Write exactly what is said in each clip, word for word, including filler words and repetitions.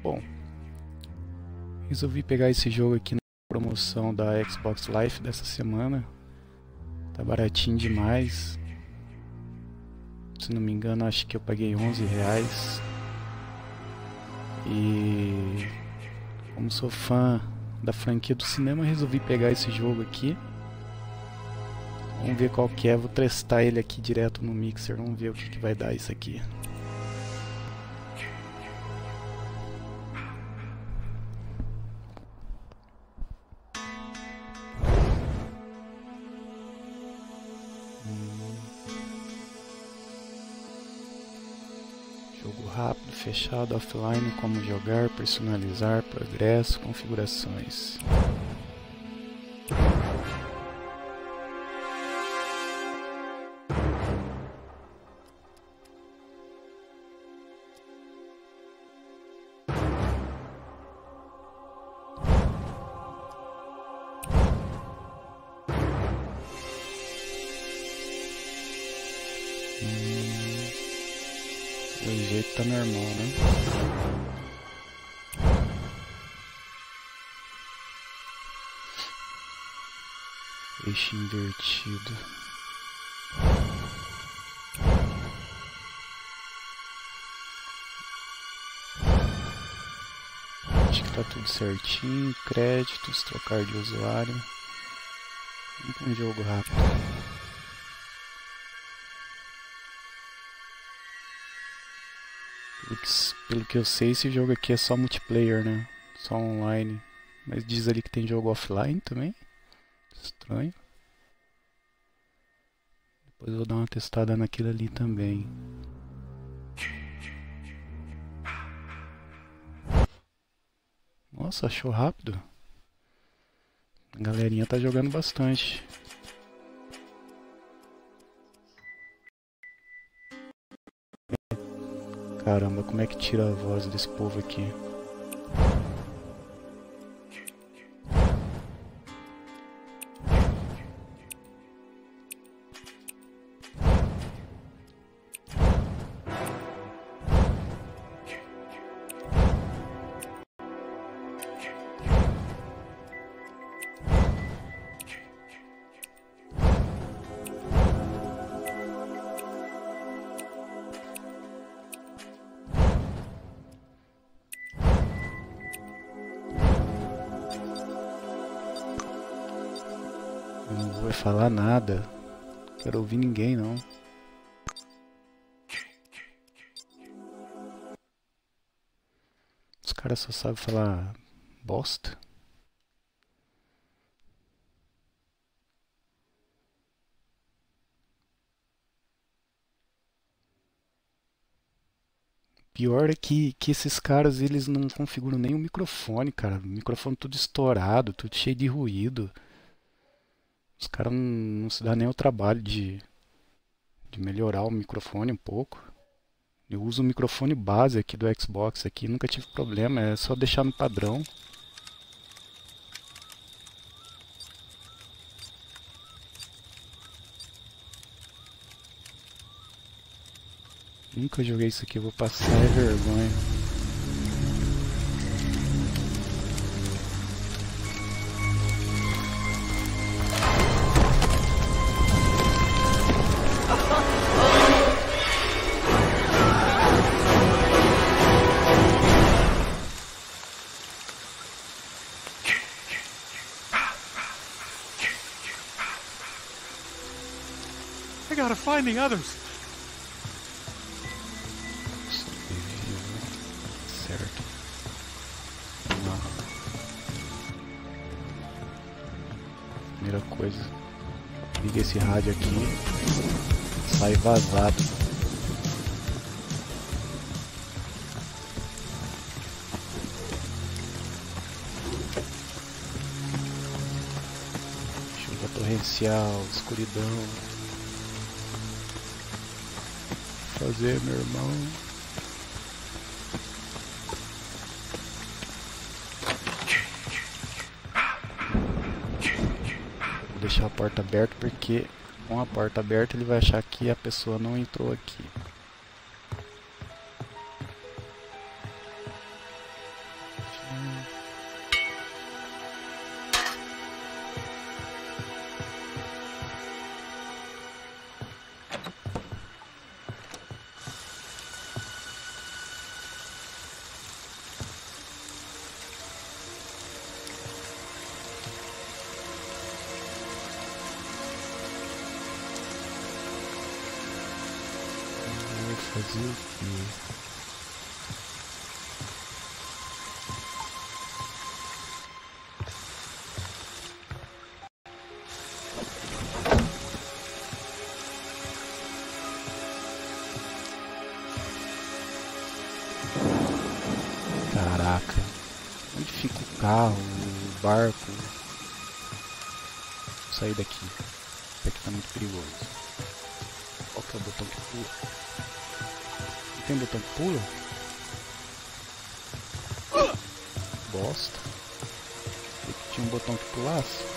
Bom, resolvi pegar esse jogo aqui na promoção da Xbox Live dessa semana. Tá baratinho demais. Se não me engano, acho que eu paguei onze reais. E como sou fã da franquia do cinema, resolvi pegar esse jogo aqui. Vamos ver qual que é, vou testar ele aqui direto no mixer, vamos ver o que, que vai dar isso aqui. Hum. Jogo rápido, fechado, offline, como jogar, personalizar, progresso, configurações. Hum, do jeito tá normal, né? Eixo invertido. Acho que tá tudo certinho. Créditos, trocar de usuário. Um jogo rápido. Pelo que, pelo que eu sei, esse jogo aqui é só multiplayer, né? Só online. Mas diz ali que tem jogo offline também. Estranho. Depois eu vou dar uma testada naquilo ali também. Nossa, achou rápido. A galerinha tá jogando bastante. Caramba, como é que tira a voz desse povo aqui? Não vou falar nada. Não quero ouvir ninguém, não. Os caras só sabem falar bosta. Pior é que, que esses caras, eles não configuram nem o microfone, cara. O microfone tudo estourado, tudo cheio de ruído. Os caras não, não se dão nem o trabalho de, de melhorar o microfone um pouco. Eu uso o microfone base aqui do Xbox, aqui, nunca tive problema, é só deixar no padrão. Nunca joguei isso aqui, eu vou passar é vergonha. I gotta find the others. Certo. Vamos lá. Primeira coisa, liga esse rádio aqui, sai vazado. Chuva torrencial, escuridão. Fazer, meu irmão. Vou deixar a porta aberta porque com a porta aberta ele vai achar que a pessoa não entrou aqui. Fazer o quê? Caraca, onde fica o carro, o barco? Vou sair daqui. Isso aqui tá muito perigoso. Qual que é o botão que pula? Não tem botão que pula? Bosta. Aqui tinha um botão que pulasse.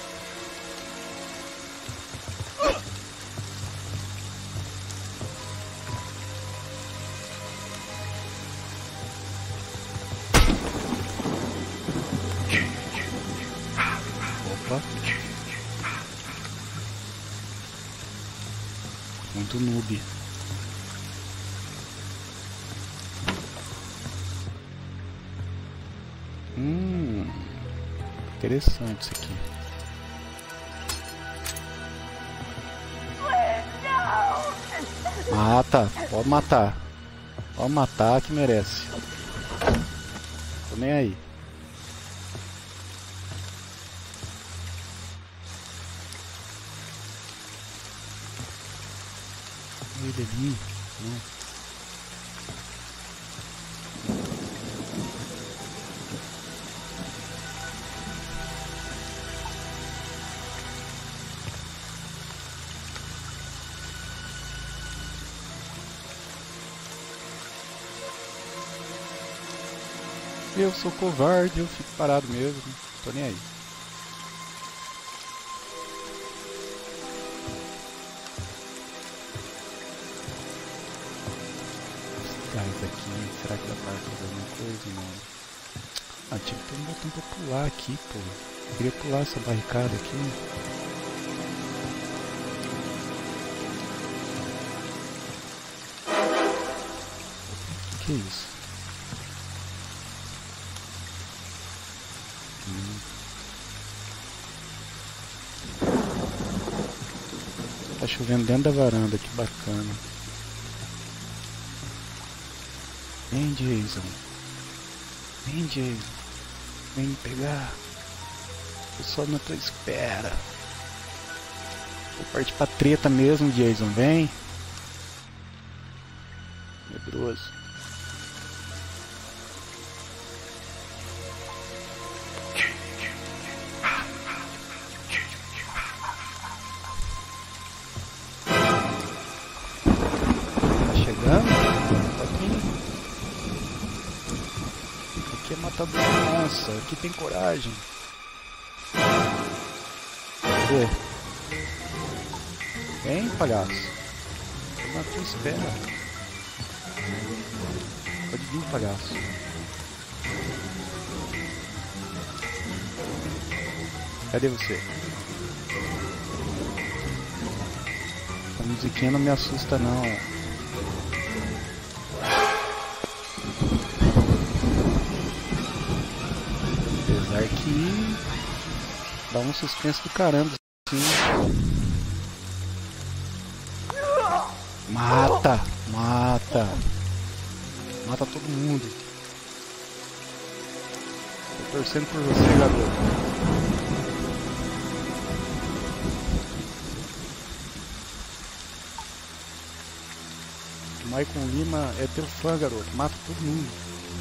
Opa. Muito noob. Hum, interessante isso aqui. Mata, pode matar. Pode matar que merece. Tô nem aí. Ele ali, não. Eu sou covarde, eu fico parado mesmo, tô nem aí. Gás aqui, será que dá pra fazer alguma coisa? Não. Ah, tinha que ter um botão pra pular aqui, pô. Eu queria pular essa barricada aqui. Que isso? Hum. Tá chovendo dentro da varanda, que bacana. Vem, Jason. Vem, Jason. Vem me pegar. Eu só na tua espera. Vou partir pra treta mesmo, Jason. Vem. Medroso. Tá chegando? Aqui é matador de onça, aqui tem coragem. Cadê? Vem, palhaço. Eu na tua espera. Pode vir, palhaço. Cadê você? A musiquinha não me assusta não. Apesar que dá um suspense do caramba, assim. Mata! Mata! Mata todo mundo. Tô torcendo por você, garoto. Maicon Lima é teu fã, garoto. Mata todo mundo.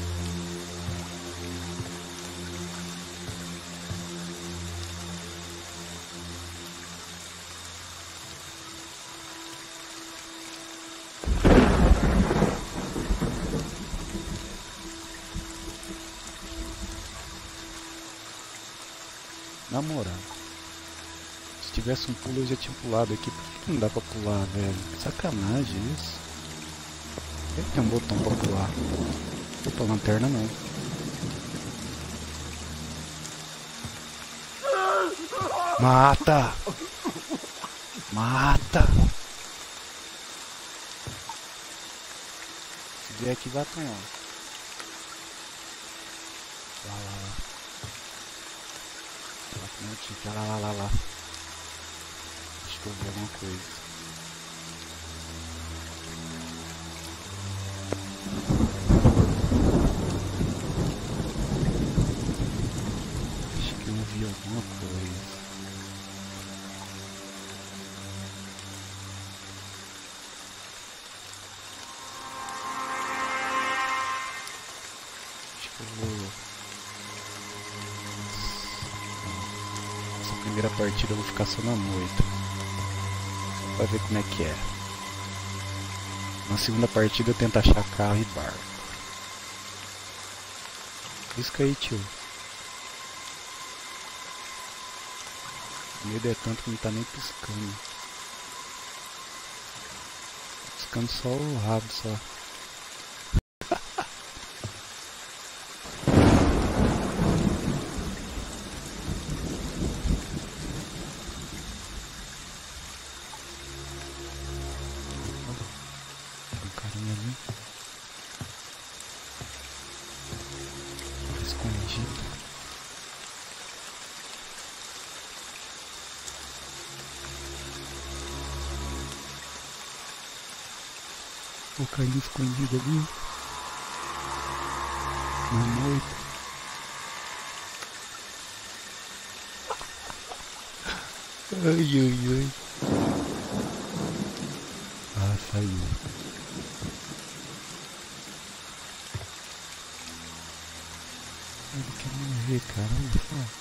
Na moral, se tivesse um pulo eu já tinha pulado aqui. Por que não dá pra pular, velho? Sacanagem isso. Deve ter um botão pra pular. Opa, lanterna não. Mata! Mata! Se vier aqui vai apanhar. Lá, lá, lá. Lá, lá, lá, lá, lá. Acho que eu vi alguma coisa. vou... Essa primeira partida eu vou ficar só na moita. Vai ver como é que é. Na segunda partida eu tento achar carro e barco. Pisca aí, tio. O medo é tanto que não tá nem piscando. Piscando só o rabo só. Tem um carinha ali. Escondido. O carinha escondido ali. Na moita. Ai, ai, ai. Ah, saiu. Ele quer morrer, cara. Olha só.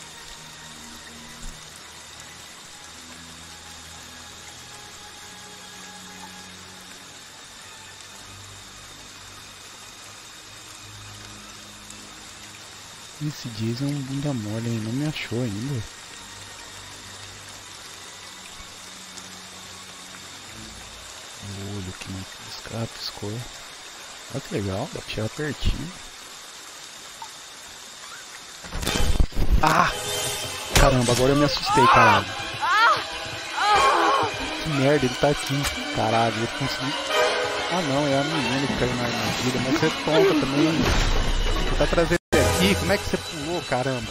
Esse Jason é um bunda mole, ele não me achou ainda. O olho que não piscar, piscou. Olha que legal, dá pra chegar pertinho. Ah! Caramba, agora eu me assustei, caralho. Que merda, ele tá aqui. Caralho, ele conseguiu. Ah não, é a menina que caiu na armadilha, mas você é tonta também. Você tá trazendo aqui, como é que você pulou, caramba?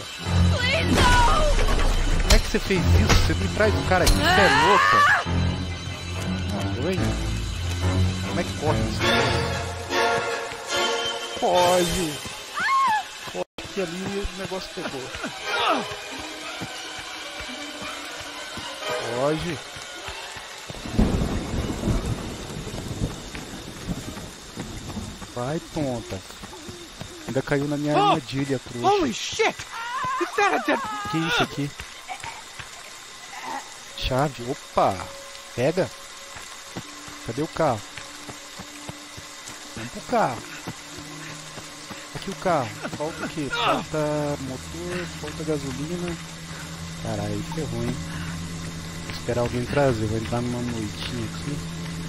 Como é que você fez isso? Você me traz um cara aqui, você é louca? Oi? Como é que corre isso? Foge! Foge que ali o negócio pegou. Foge! Vai, tonta! Ainda caiu na minha oh, armadilha, trouxa. Holy shit! Is that a dead... Que isso aqui? Chave, opa! Pega! Cadê o carro? Vamos pro carro. Aqui o carro. Falta o quê? Falta motor, falta gasolina. Caralho, aí ferrou, hein? Vou esperar alguém trazer. Vou entrar numa moitinha aqui.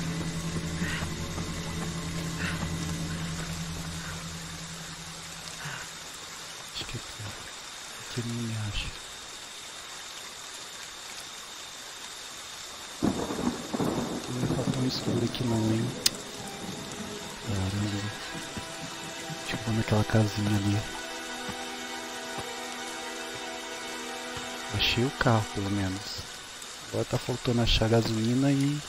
Acho que aqui. Aqui ele não me acha. Não faltou um escuro aqui não, hein? Caramba. Deixa eu pôr naquela casinha ali. Achei o carro, pelo menos. Agora tá faltando achar gasolina e...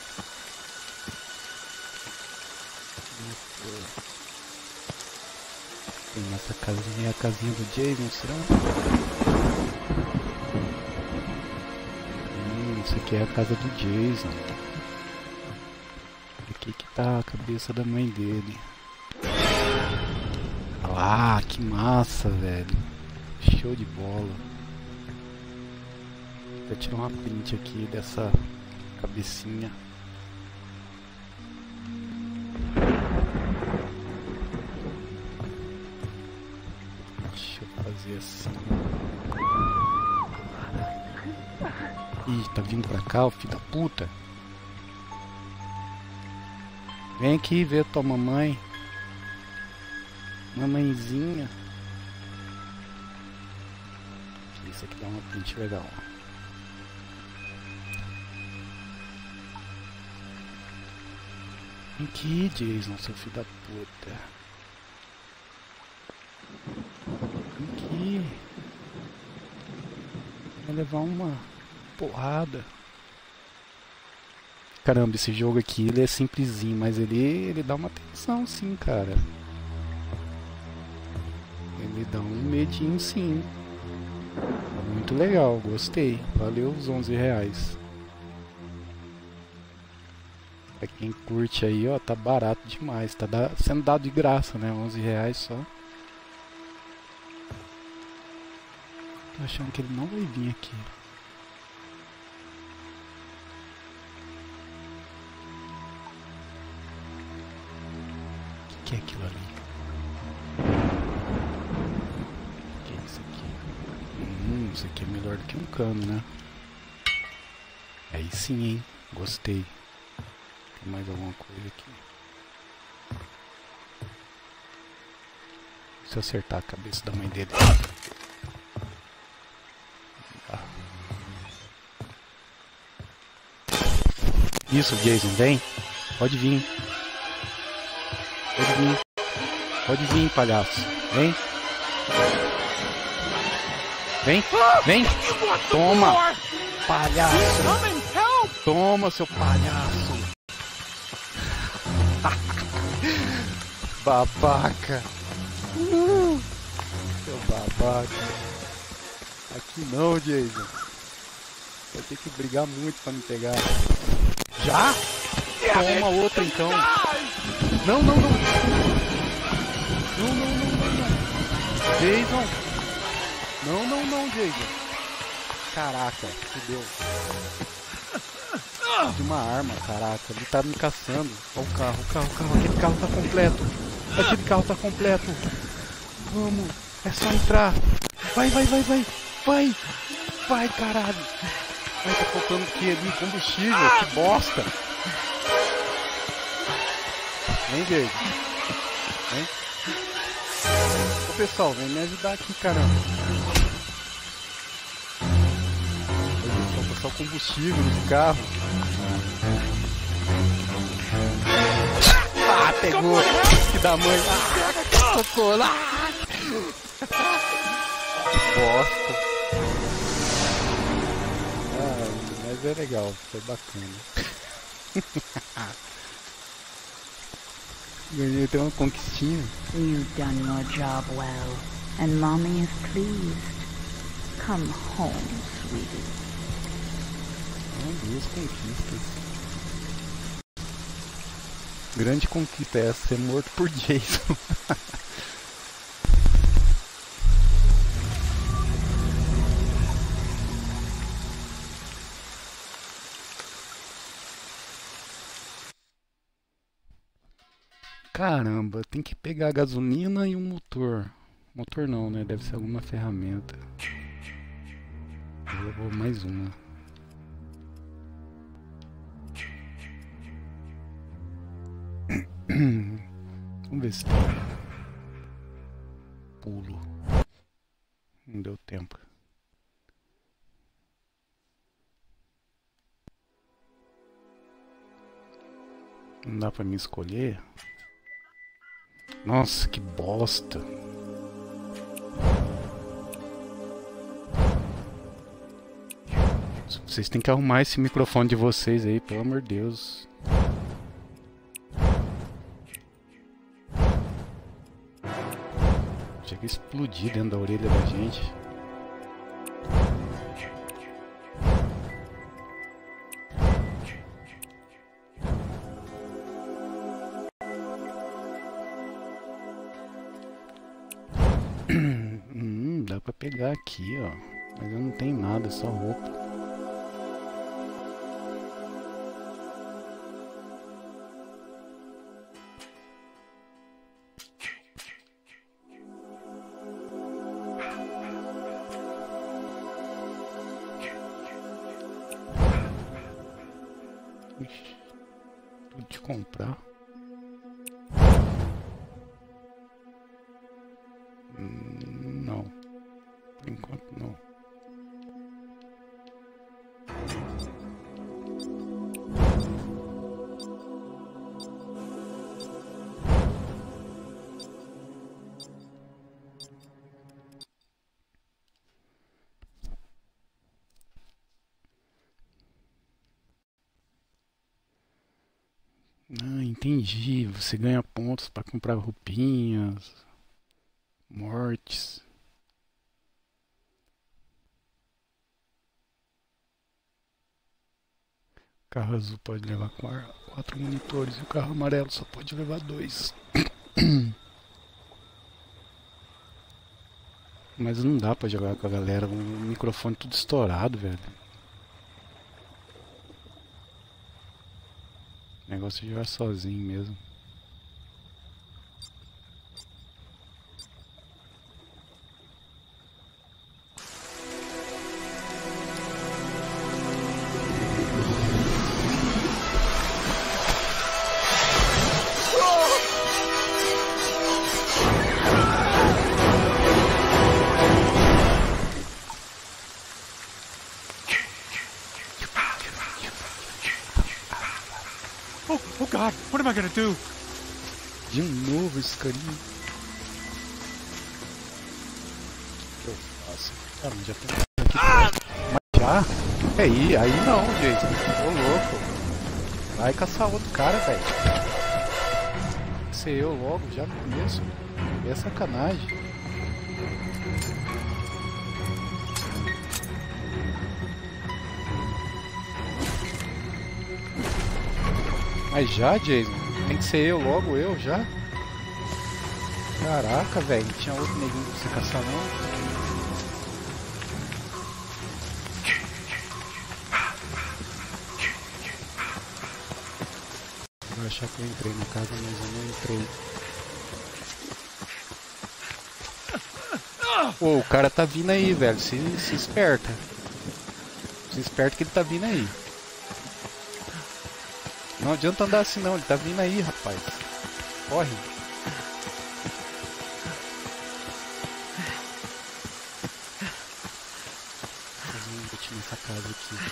Tem essa casinha, é a casinha do Jason, será? Hum, isso aqui é a casa do Jason. Aqui que tá a cabeça da mãe dele. Ah, que massa, velho. Show de bola. Vou tirar uma print aqui dessa cabecinha. Deixa eu fazer assim. Ih, tá vindo pra cá, o filho da puta. Vem aqui ver tua mamãe. Mamãezinha. Isso aqui dá uma print legal. Vem aqui, Jason, seu filho da puta. Vem aqui. Vai levar uma porrada. Caramba, esse jogo aqui ele é simplesinho, mas ele, ele dá uma tensão sim, cara. Ele dá um medinho sim. Muito legal, gostei. Valeu os onze reais. Pra quem curte aí, ó, tá barato demais. Tá da, sendo dado de graça, né? onze reais só. Tô achando que ele não vai vir aqui. O que, que é aquilo ali? O que é isso aqui? Hum, isso aqui é melhor do que um cano, né? Aí sim, hein? Gostei. Tem mais alguma coisa aqui? Se eu acertar a cabeça da mãe dele. Ah. Isso, Jason, vem. Pode vir. Pode vir. Pode vir, palhaço. Vem. Vem. Vem. Toma. Palhaço. Toma, seu palhaço. Babaca. Uh, seu babaca. Aqui não, Jason. Vai ter que brigar muito pra me pegar. Já? Toma outra então. Não, não, não. Não, não, não, não, não. Jason. Não, não, não, Jason. Caraca, fudeu. De uma arma, caraca. Ele tá me caçando. Olha o carro, o carro, o carro. Aquele carro tá completo. Aquele carro tá completo. Vamos. É só entrar. Vai, vai, vai, vai. Vai. Vai, caralho. Ai, tá faltando o que ali? Combustível. Que bosta. Vem, Diego. Vem. Ô, pessoal, vem me ajudar aqui, caramba. Vou passar o combustível no carro. Ah, pegou. Que da mãe. Ah, tocou lá. Bosta. Ah, mas é legal. Foi bacana. Ganhei até uma conquistinha. You've done your job well, and Mommy is pleased. Come home, sweetie. Ah, duas conquistas. Grande conquista é essa, ser morto por Jason. Caramba, tem que pegar a gasolina e um motor. Motor não, né? Deve ser alguma ferramenta. Eu vou mais uma. Vamos ver se tem. Pulo. Não deu tempo. Não dá pra me escolher? Nossa, que bosta. Vocês têm que arrumar esse microfone de vocês aí, pelo amor de Deus. Chega a explodir dentro da orelha da gente. Hum, dá pra pegar aqui, ó. Mas eu não tenho nada, só roupa. Ixi, tudo de comprar. Hum, não, por enquanto não. Ah, entendi. Você ganha pontos para comprar roupinhas, mortes. O carro azul pode levar quar- quatro monitores e o carro amarelo só pode levar dois. Mas não dá pra jogar com a galera, o microfone tudo estourado, velho. O negócio é jogar sozinho mesmo. Oh, oh God, what am I gonna do? De novo esse carinha. O que eu faço? Ah, mas já tem aqui. Ah! Mas já? Aí, aí não, gente. Ô louco. Vai caçar outro cara, velho. Tem que ser eu logo, já no começo. É sacanagem. Mas já, Jason? Tem que ser eu, logo eu, já? Caraca, velho. Não tinha outro neguinho pra você caçar, não? Eu vou achar que eu entrei na casa, mas eu não entrei. Pô, o cara tá vindo aí, velho. Se, se esperta. Se esperta que ele tá vindo aí. Não adianta andar assim não, ele tá vindo aí, rapaz. Corre. Fazer um boot nessa casa aqui.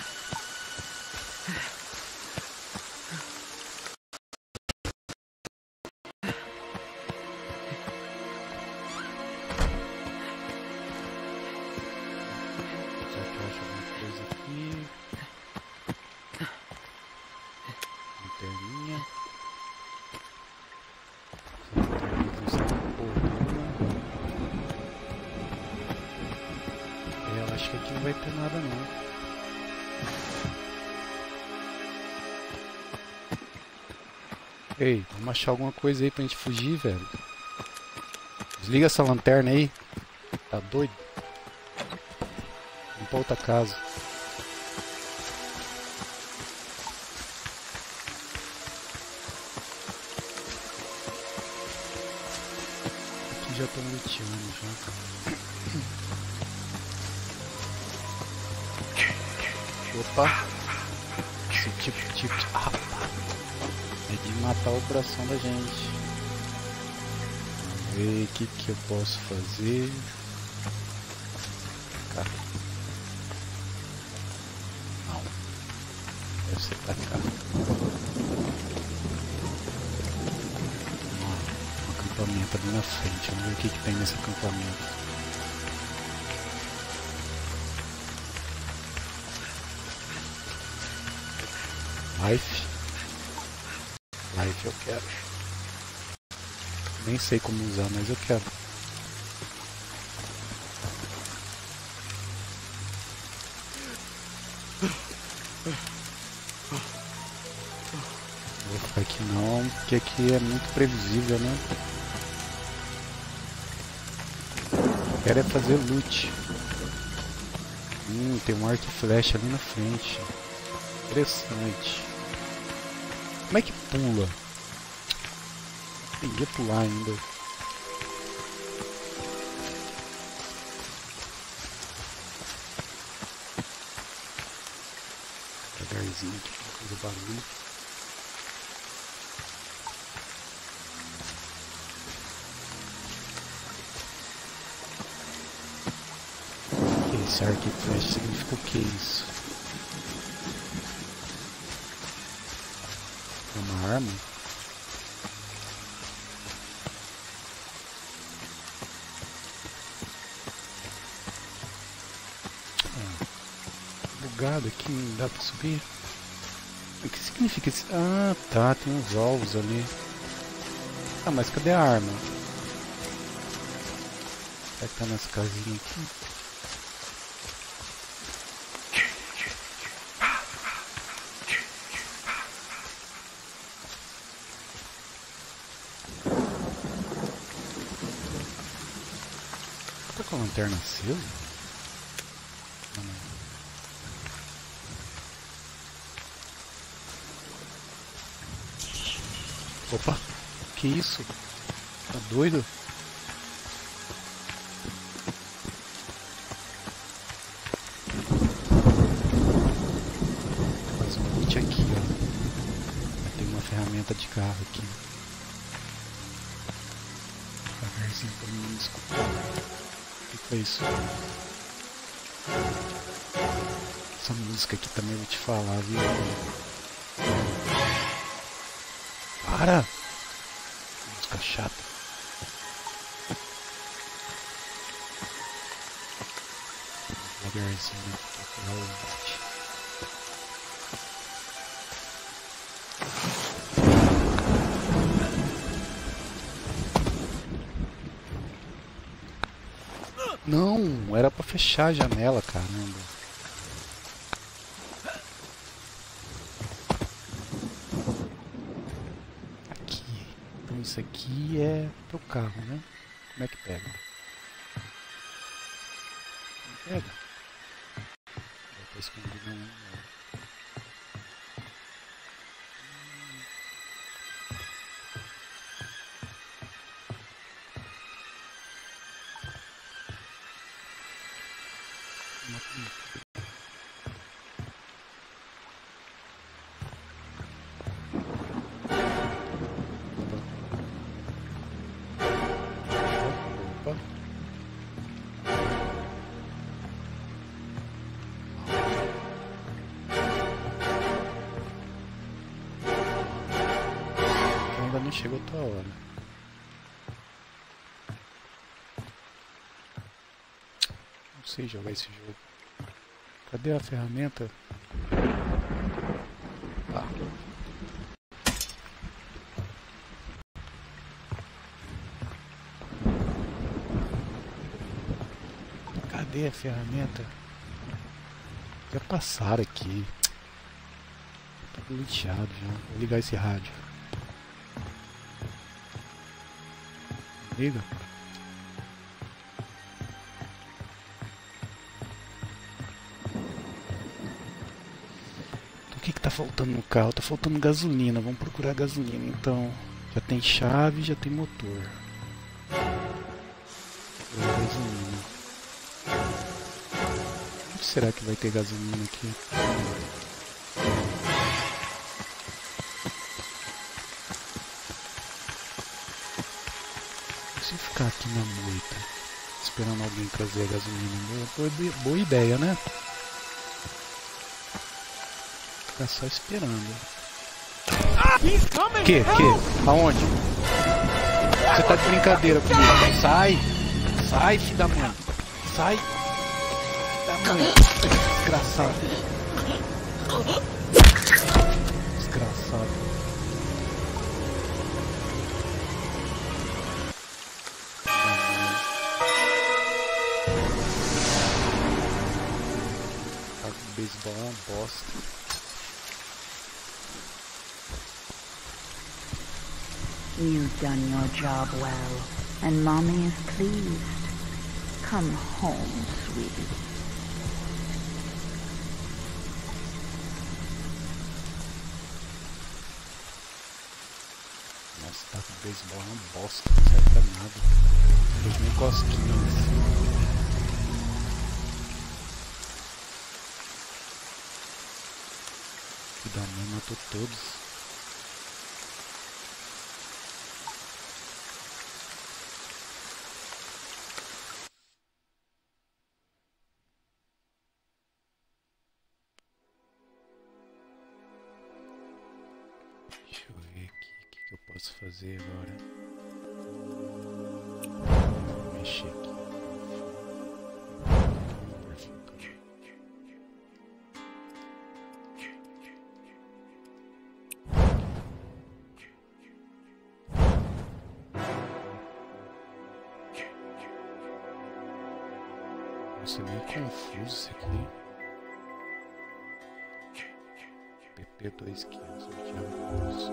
Já que eu acho alguma coisa aqui. Lanterninha. É, eu acho que aqui não vai ter nada não. Ei, vamos achar alguma coisa aí pra gente fugir, velho. Desliga essa lanterna aí. Tá doido? Vamos pra outra casa. Já tô luteando já, cara. Opa! Esse tipo, tipo de... Ah, é de matar o coração da gente. Vamos ver o que, que eu posso fazer. Cá. Não. Deve ser pra cá. Acampamento ali na frente, vamos ver o que, que tem nesse acampamento. Life. Life eu quero. Nem sei como usar, mas eu quero. Vou ficar aqui não, porque aqui é muito previsível, né? Quero é fazer loot. Hum, tem um arco e flecha ali na frente. Interessante. Como é que pula? Aprendi a pular ainda. Devagarzinho aqui pra fazer barulho. Esse arco e flecha significa o que isso? É uma arma? Ah, bugado aqui, não dá pra subir. O que significa isso? Ah, tá, tem uns ovos ali. Ah, mas cadê a arma? Será que tá nas casinhas aqui? com a lanterna acesa? Não, não. Opa, que isso? Tá doido? Faz um boot aqui, ó. Tem uma ferramenta de carro aqui. Devagarzinho pra mim escutar. O que foi isso? Essa música aqui também eu vou te falar, viu? Para! Música chata. Devagarzinho pra procurar o boot. Não, era pra fechar a janela, caramba. Aqui. Então isso aqui é pro carro, né? Como é que pega? Não pega. Já tá escondido não. Ainda não chegou a tua hora. Não sei jogar esse jogo. Cadê a ferramenta? Ah. Cadê a ferramenta? Já passaram aqui. Tô glitchado já. Vou ligar esse rádio. Liga. Então, o que que tá faltando no carro? Tá faltando gasolina. Vamos procurar gasolina. Então, já tem chave, já tem motor. Procurar gasolina. Onde será que vai ter gasolina aqui? Se ficar aqui na moita, esperando alguém trazer a gasolina, boa, boa ideia, né? Ficar só esperando. Que? Que? Aonde? Você tá de brincadeira comigo? Sai! Sai, filho da mãe! Sai! Filho da mãe! Desgraçado! Desgraçado! Beisebol é uma bosta. You've done your job well, and Mommy is pleased. Come home, sweetie. Nossa, tá com beisebol é uma bosta, não serve pra nada. Fez nem cosquinhas. Que da mãe matou todos. Deixa eu ver aqui o que, que eu posso fazer agora. Vou mexer aqui. Nossa, é meio confuso isso aqui. P P dois quinhentos, o diabo isso.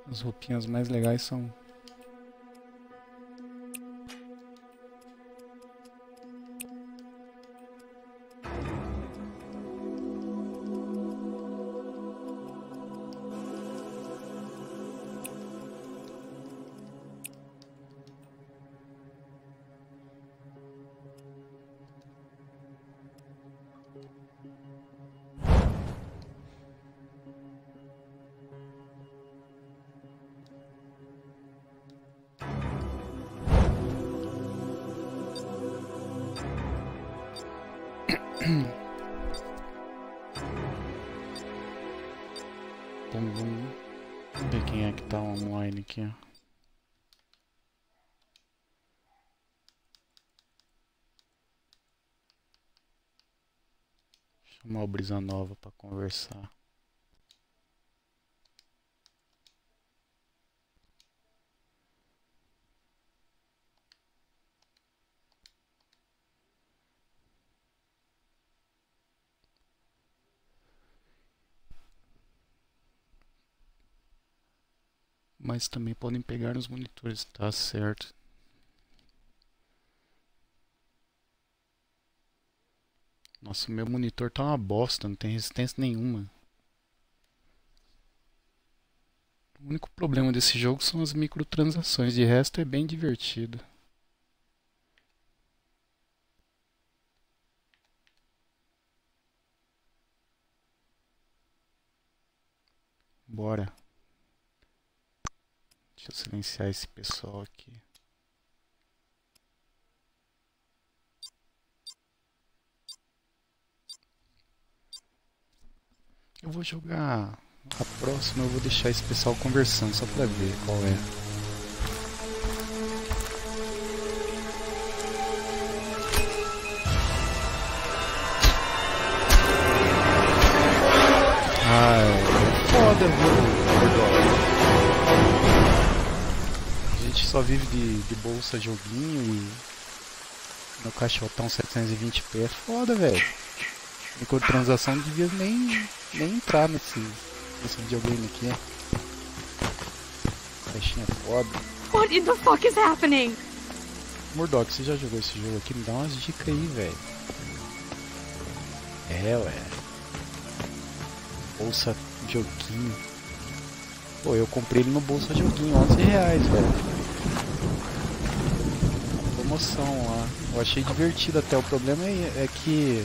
As roupinhas mais legais são... Vamos, vamos ver quem é que tá online aqui, ó. Chamar o Brisa Nova pra conversar. Mas também podem pegar nos monitores, tá certo. Nossa, meu monitor tá uma bosta, não tem resistência nenhuma. O único problema desse jogo são as microtransações, de resto é bem divertido. Bora. Deixa eu silenciar esse pessoal aqui. Eu vou jogar a próxima, eu vou deixar esse pessoal conversando só pra ver qual é. Ah, é foda, viu? A gente só vive de, de bolsa joguinho e no caixotão setecentos e vinte p é foda, velho. Microtransação não devia nem, nem entrar nesse, nesse videogame aqui, ó. Caixinha foda. What in the fuck is happening? Murdock, você já jogou esse jogo aqui? Me dá umas dicas aí, velho. É, ué. Bolsa joguinho. Pô, eu comprei ele no Bolsa Joguinho, onze reais, velho. Promoção lá. Eu achei divertido até. O problema é, é que...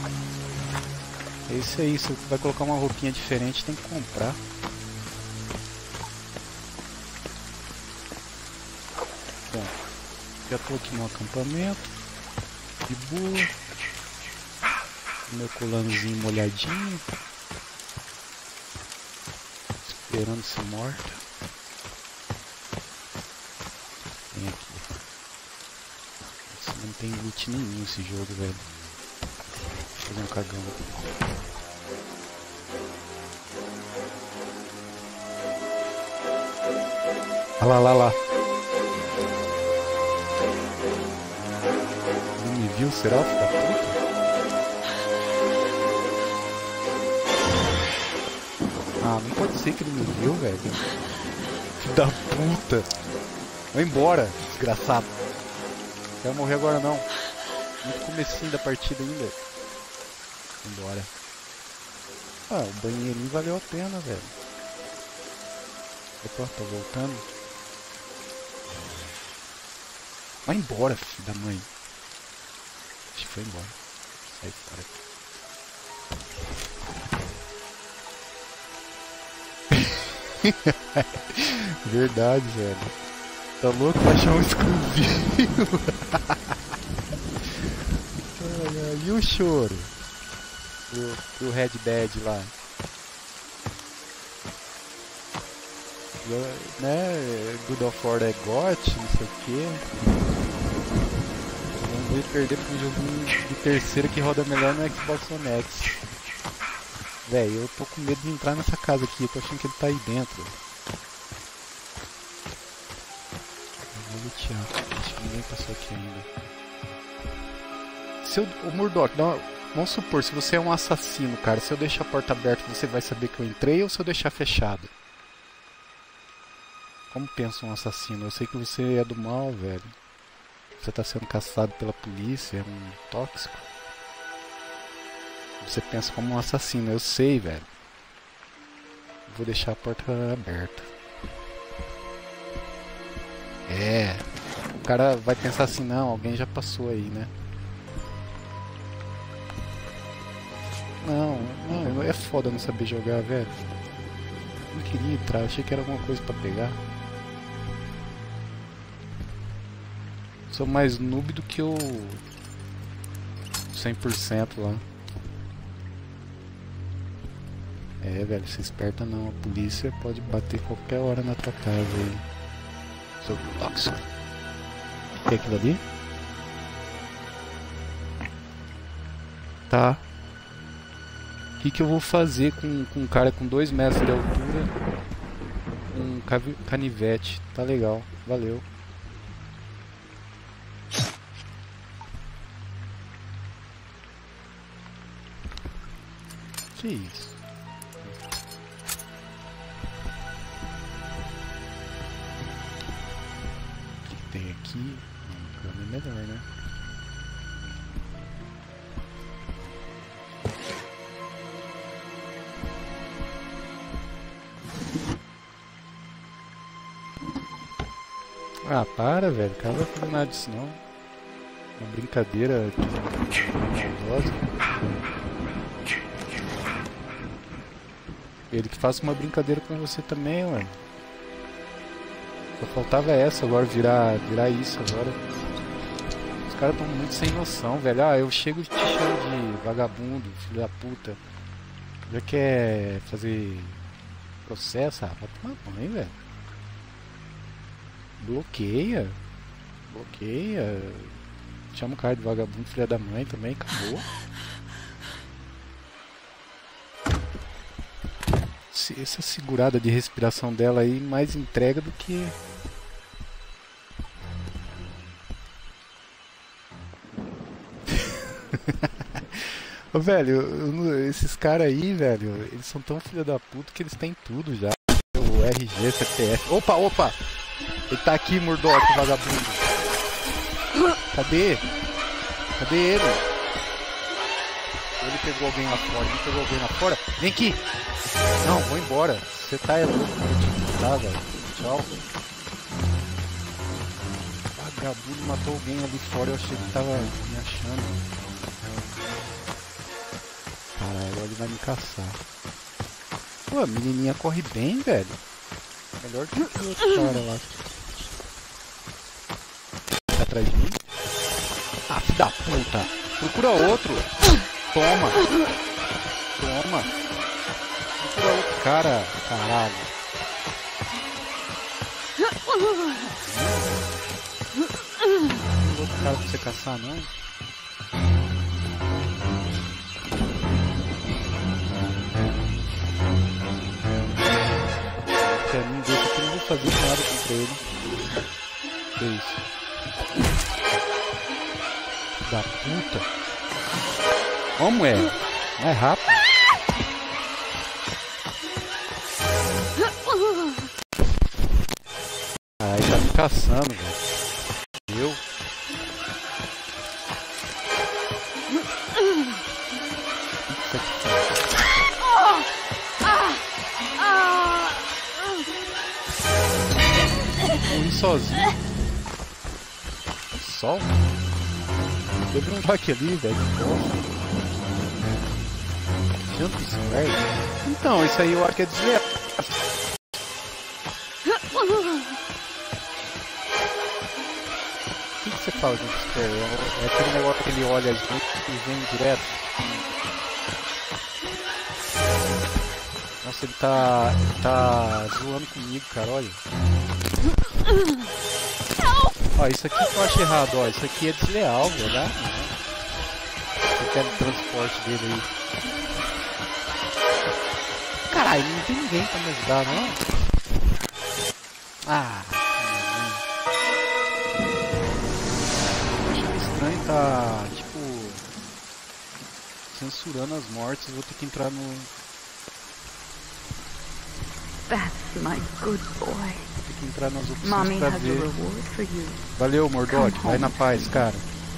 É isso aí, se vai colocar uma roupinha diferente, tem que comprar. Bom, já tô aqui no acampamento. De boa. Meu colanzinho molhadinho. Esperando ser morta. Vem aqui. Nossa, não tem loot nenhum esse jogo, velho. Vou fazer um cagão aqui. Olha lá, lá, lá. Não me viu, será, filho da puta? Ah, não pode ser que ele me viu, velho. Filho da puta. Vai embora, desgraçado. Não vai morrer agora não. Muito comecinho da partida ainda. Vai embora. Ah, o banheirinho valeu a pena, velho. Opa, tô voltando. Vai embora, filho da mãe. Acho que foi embora. Sai fora aqui. Verdade, velho. Tá louco pra achar um exclusivo. Ai, ai, e o choro? O, o Red Dead lá. Né? God of War é G O T, não sei o que. Vamos ver perder pra um joguinho de terceira que roda melhor no Xbox One X. Véi, eu tô com medo de entrar nessa casa aqui, eu tô achando que ele tá aí dentro. Eu vou lutear, acho que ninguém passou aqui ainda. Se eu, o Murdock, não, vamos supor, se você é um assassino, cara, se eu deixar a porta aberta, você vai saber que eu entrei ou se eu deixar fechado? como pensa um assassino? Eu sei que você é do mal, velho. Você tá sendo caçado pela polícia, é um tóxico. Você pensa como um assassino, eu sei, velho. Vou deixar a porta aberta. É. O cara vai pensar assim, não, alguém já passou aí, né? Não, não, é foda não saber jogar, velho. Não queria entrar, achei que era alguma coisa pra pegar. Sou mais noob do que o cem por cento lá. É, velho, se esperta não, a polícia pode bater qualquer hora na tua casa aí. Seu tóxico. O que é aquilo ali? Tá. O que, que eu vou fazer com, com um cara com dois metros de altura? Um canivete. Tá legal, valeu. Que isso? O que, que tem aqui? Um cano é melhor, né? Ah, para, velho. O cara não vai fazer nada disso, não. Uma brincadeira maldosa. Ele que faça uma brincadeira com você também, ué. Só faltava essa, agora virar, virar isso agora. Os caras estão muito sem noção, velho. Ah, eu chego e te chamo de vagabundo, filho da puta. Já quer fazer processo? Ah, vai tomar banho, velho. Bloqueia. Bloqueia. Chama o cara de vagabundo, filha da mãe também, acabou. Essa segurada de respiração dela aí mais entrega do que... Ô, velho, eu, eu, esses caras aí, velho, eles são tão filha da puta que eles têm tudo já. O R G, C P F... Opa, opa! Ele tá aqui, Murdoch, vagabundo. Cadê? Cadê ele? Ele pegou alguém lá fora, ele pegou alguém lá fora. Vem aqui! Não, vou embora. Você tá é louco, eu tinha que estar, velho. Tchau. Vagabundo matou alguém ali fora, eu achei que tava me achando. Caralho, agora ele vai me caçar. Pô, a menininha corre bem, velho. Melhor que o outro cara lá. Tá atrás de mim? Ah, filho da puta! Procura outro! Toma! Toma! Procura outro cara, caralho! Não tem outro cara pra você caçar, não? Pra mim, deixa que eu não vou fazer nada contra ele. Que isso? Da puta! Como é? Mais rápido! Ah, ele tá me caçando, velho. Eu? Morri sozinho. Sol? Teve um vaque ali, velho. Jump Square? Então, isso aí eu acho que é desleal. O que, que você fala, Jump Square? É aquele negócio que ele olha as luzes e vem direto. Nossa, ele tá. Ele tá zoando comigo, cara, olha. Ó, isso aqui que eu acho errado, ó. Isso aqui é desleal, verdade? Eu quero o transporte dele aí. Caralho, não tem ninguém pra me ajudar, não? Ah, acho estranho, tá, tipo, censurando as mortes. Vou ter que entrar no... That's my good boy. Vou ter que entrar nas opções Mommy pra has a ver. reward for you. Valeu, Murdoch. Come Vai home. na paz, cara.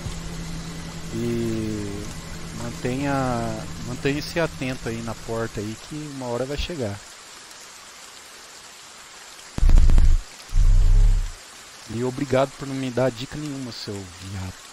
E mantenha, mantenha-se atento aí na porta aí que uma hora vai chegar. E obrigado por não me dar dica nenhuma, seu viado.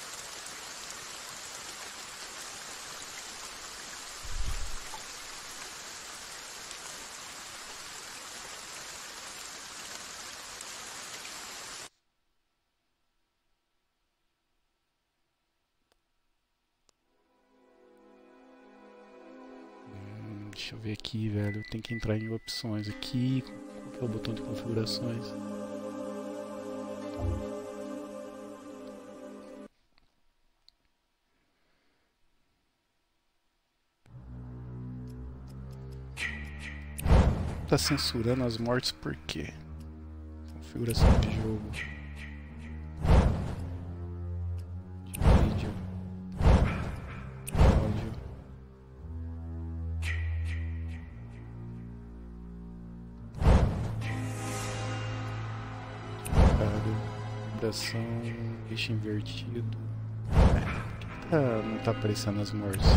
Hum, deixa eu ver aqui, velho. Tem que entrar em opções aqui. Qual que é o botão de configurações? Tá censurando as mortes por quê? Configuração de jogo. De vídeo. Áudio. Cara, vibração, eixo invertido. É, por que tá, não tá aparecendo as mortes?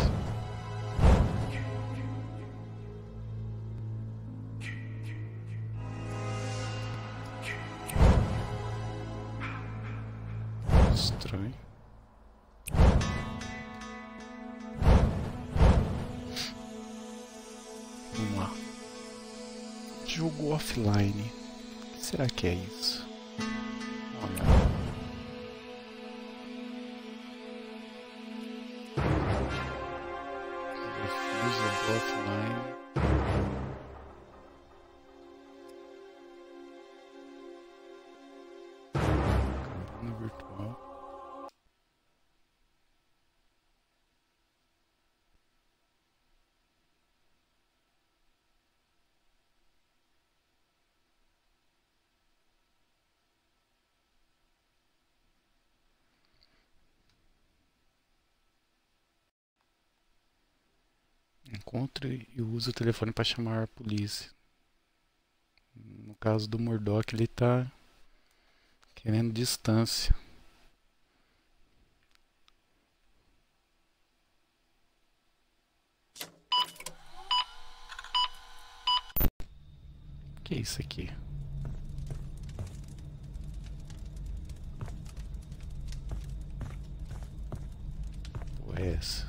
Estranho. Vamos lá. Jogo offline. O que será que é isso? Olha. Usa offline. Campana virtual. Encontre e use o telefone para chamar a polícia. No caso do Murdoch, ele tá querendo distância. O que é isso aqui? Pô, é essa?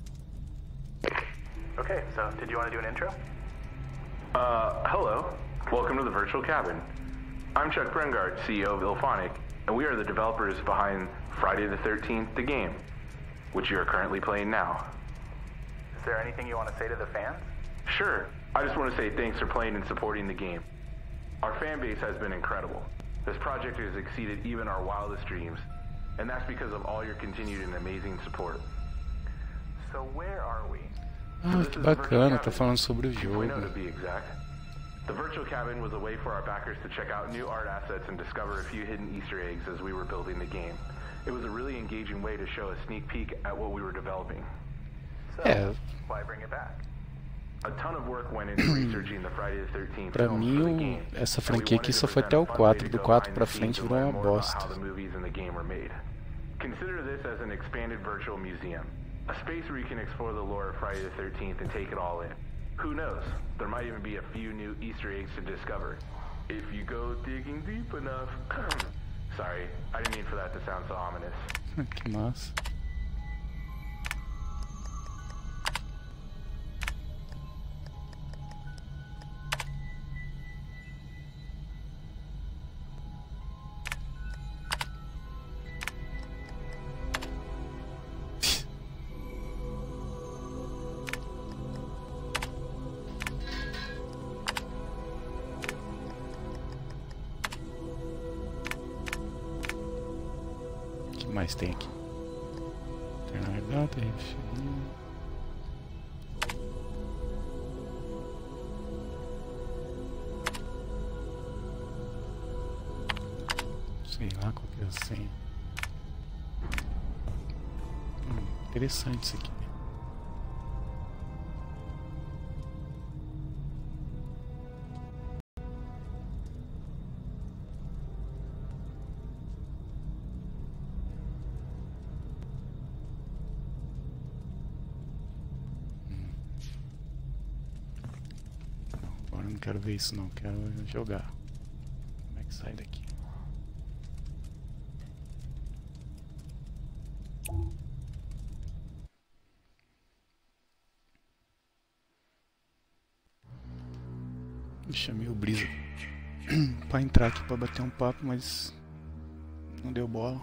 Okay, so did you want to do an intro? Uh, hello. Welcome to the Virtual Cabin. I'm Chuck Brengard, C E O of IllFonic, and we are the developers behind Friday the thirteenth, the game, which you are currently playing now. Is there anything you want to say to the fans? Sure. I just want to say thanks for playing and supporting the game. Our fan base has been incredible. This project has exceeded even our wildest dreams, and that's because of all your continued and amazing support. So where are we? Ah, que bacana, tá falando sobre o two jogo. point oh to be exact. The Virtual Cabin was a way for our backers to check out new art assets and discover a few hidden Easter eggs as we were building the game. It was a really engaging way to show a sneak peek at what we were developing. So, É, why bring it back? A ton of work went into researching the Friday the thirteenth pra films mim, for the o- game. essa and we franquia aqui wanted só to foi present até a o fun way quatro. to Do go quatro behind pra the frente scenes and virou learn uma more about bosta. how the movies in the game were made. Consider this as an expanded virtual museum, a space where you can explore the lore of Friday the thirteenth and take it all in. Who knows? There might even be a few new Easter eggs to discover. If you go digging deep enough. Sorry, I didn't mean for that to sound so ominous. Que massa. O que mais tem aqui? Alternar data, referir. Sei lá qual que é a senha. Hum, interessante isso aqui. quero ver isso não, quero jogar. Como é que sai daqui? Chamei o Brisa pra entrar aqui pra bater um papo, mas não deu bola.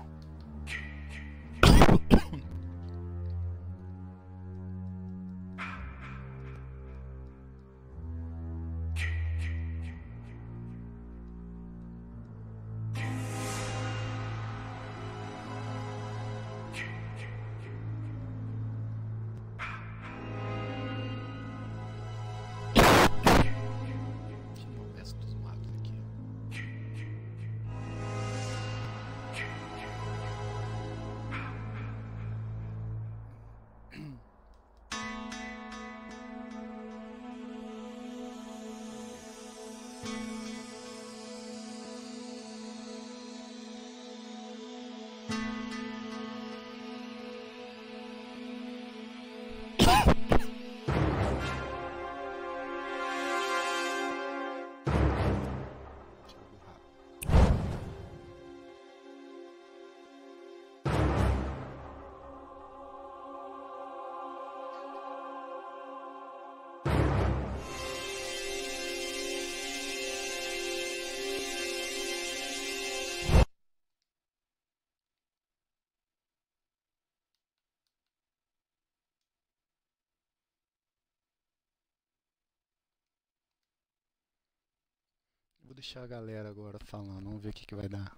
Vou deixar a galera agora falando, vamos ver o que, que vai dar.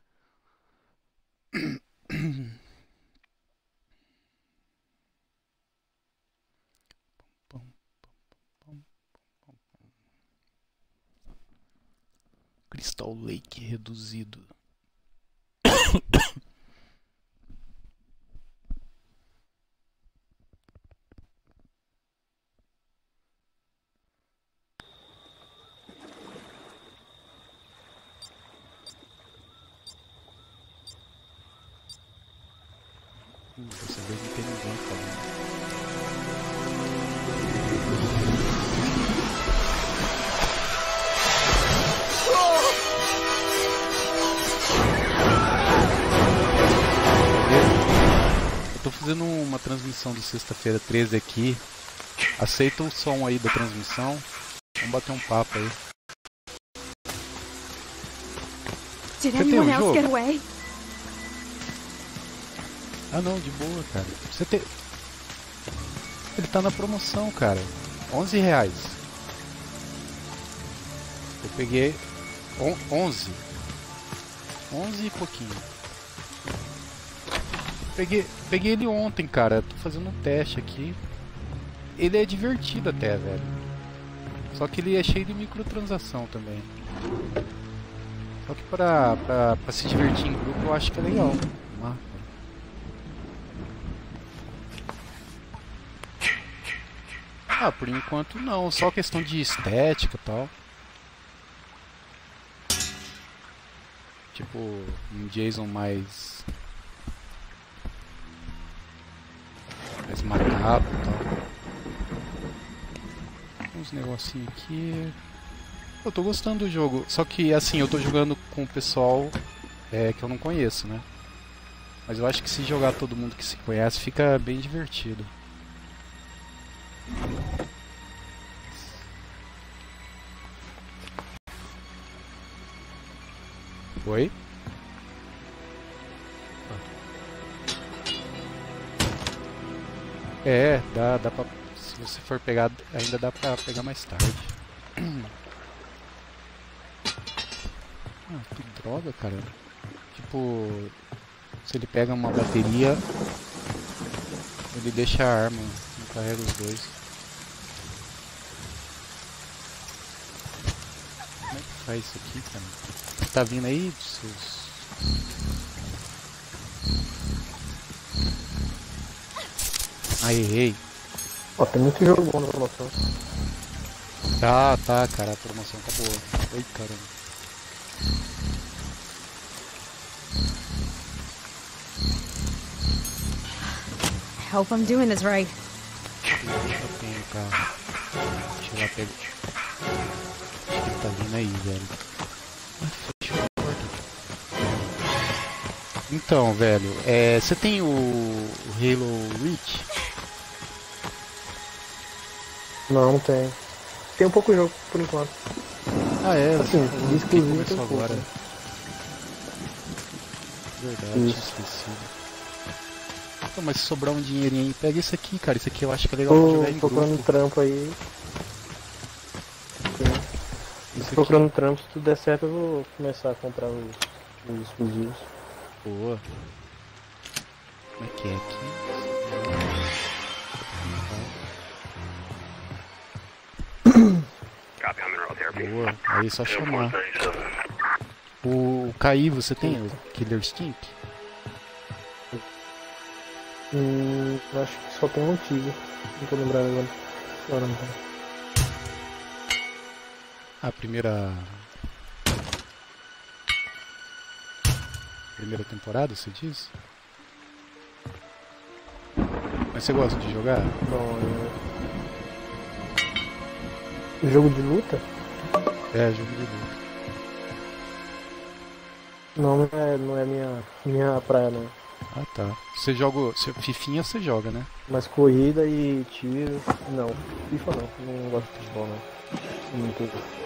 Crystal Lake reduzido. Dessa vez não tem ninguém falando. Eu tô fazendo uma transmissão de sexta-feira treze aqui. Aceita o som aí da transmissão. Vamos bater um papo aí. Did Você tem anyone um else jogo? get away? Ah não, de boa, cara. Você tem... Ele tá na promoção, cara. onze reais. Eu peguei... On... onze. onze e pouquinho. Peguei... Peguei ele ontem, cara. Tô fazendo um teste aqui. Ele é divertido até, velho. Só que ele é cheio de microtransação também. Só que pra, pra, pra se divertir em grupo eu acho que é legal. Ah. Ah, por enquanto não, só questão de estética e tal. Tipo, um Jason mais... mais macabro e tal. Uns negocinhos aqui... Eu tô gostando do jogo, só que assim, eu tô jogando com o pessoal é, que eu não conheço, né? Mas eu acho que se jogar todo mundo que se conhece, fica bem divertido. Oi? É, dá, dá pra... Se você for pegar, ainda dá pra pegar mais tarde. Ah, que droga, cara. Tipo... Se ele pega uma bateria... Ele deixa a arma, não carrega os dois. Como é que faz isso aqui, cara? Você tá vindo aí, seus... Aí, errei. Ó, tem muito jogo bom na promoção. Tá, tá, cara, a promoção tá boa. Oi, caramba. I hope I'm doing this right. Eu tenho o carro. Deixa eu lá pegar. tá vindo aí, velho. Ah, fechou a porta. Então, velho, é, você tem o, o Halo Reach? Não, não tem. Tem um pouco jogo por enquanto. Ah, é? Assim, você falou que exclusivo começou tem pouco, agora. né? Verdade, tinha Isso. esquecido. Então, mas se sobrar um dinheirinho aí, pega esse aqui, cara. Esse aqui eu acho que é legal pra Tô jogar em procurando grupo. trampo aí. Sim. Esse aqui, Procurando trampo, se tudo der certo eu vou começar a comprar os, os exclusivos. boa. Como é que é aqui? Boa, aí só chamar. O Caí, você tem o Killer Instinct? Hum, acho que só tem um antigo. Não tô lembrando agora. Agora não tem. A primeira. Primeira temporada, você diz? Mas você gosta de jogar? Bom, é... Jogo de luta? É, jogo de luta. Não, não é, não é minha, minha praia não. Ah tá. Você joga. Você, Fifinha você joga, né? Mas corrida e tiro, não. FIFA não, não gosto de futebol não. Muito.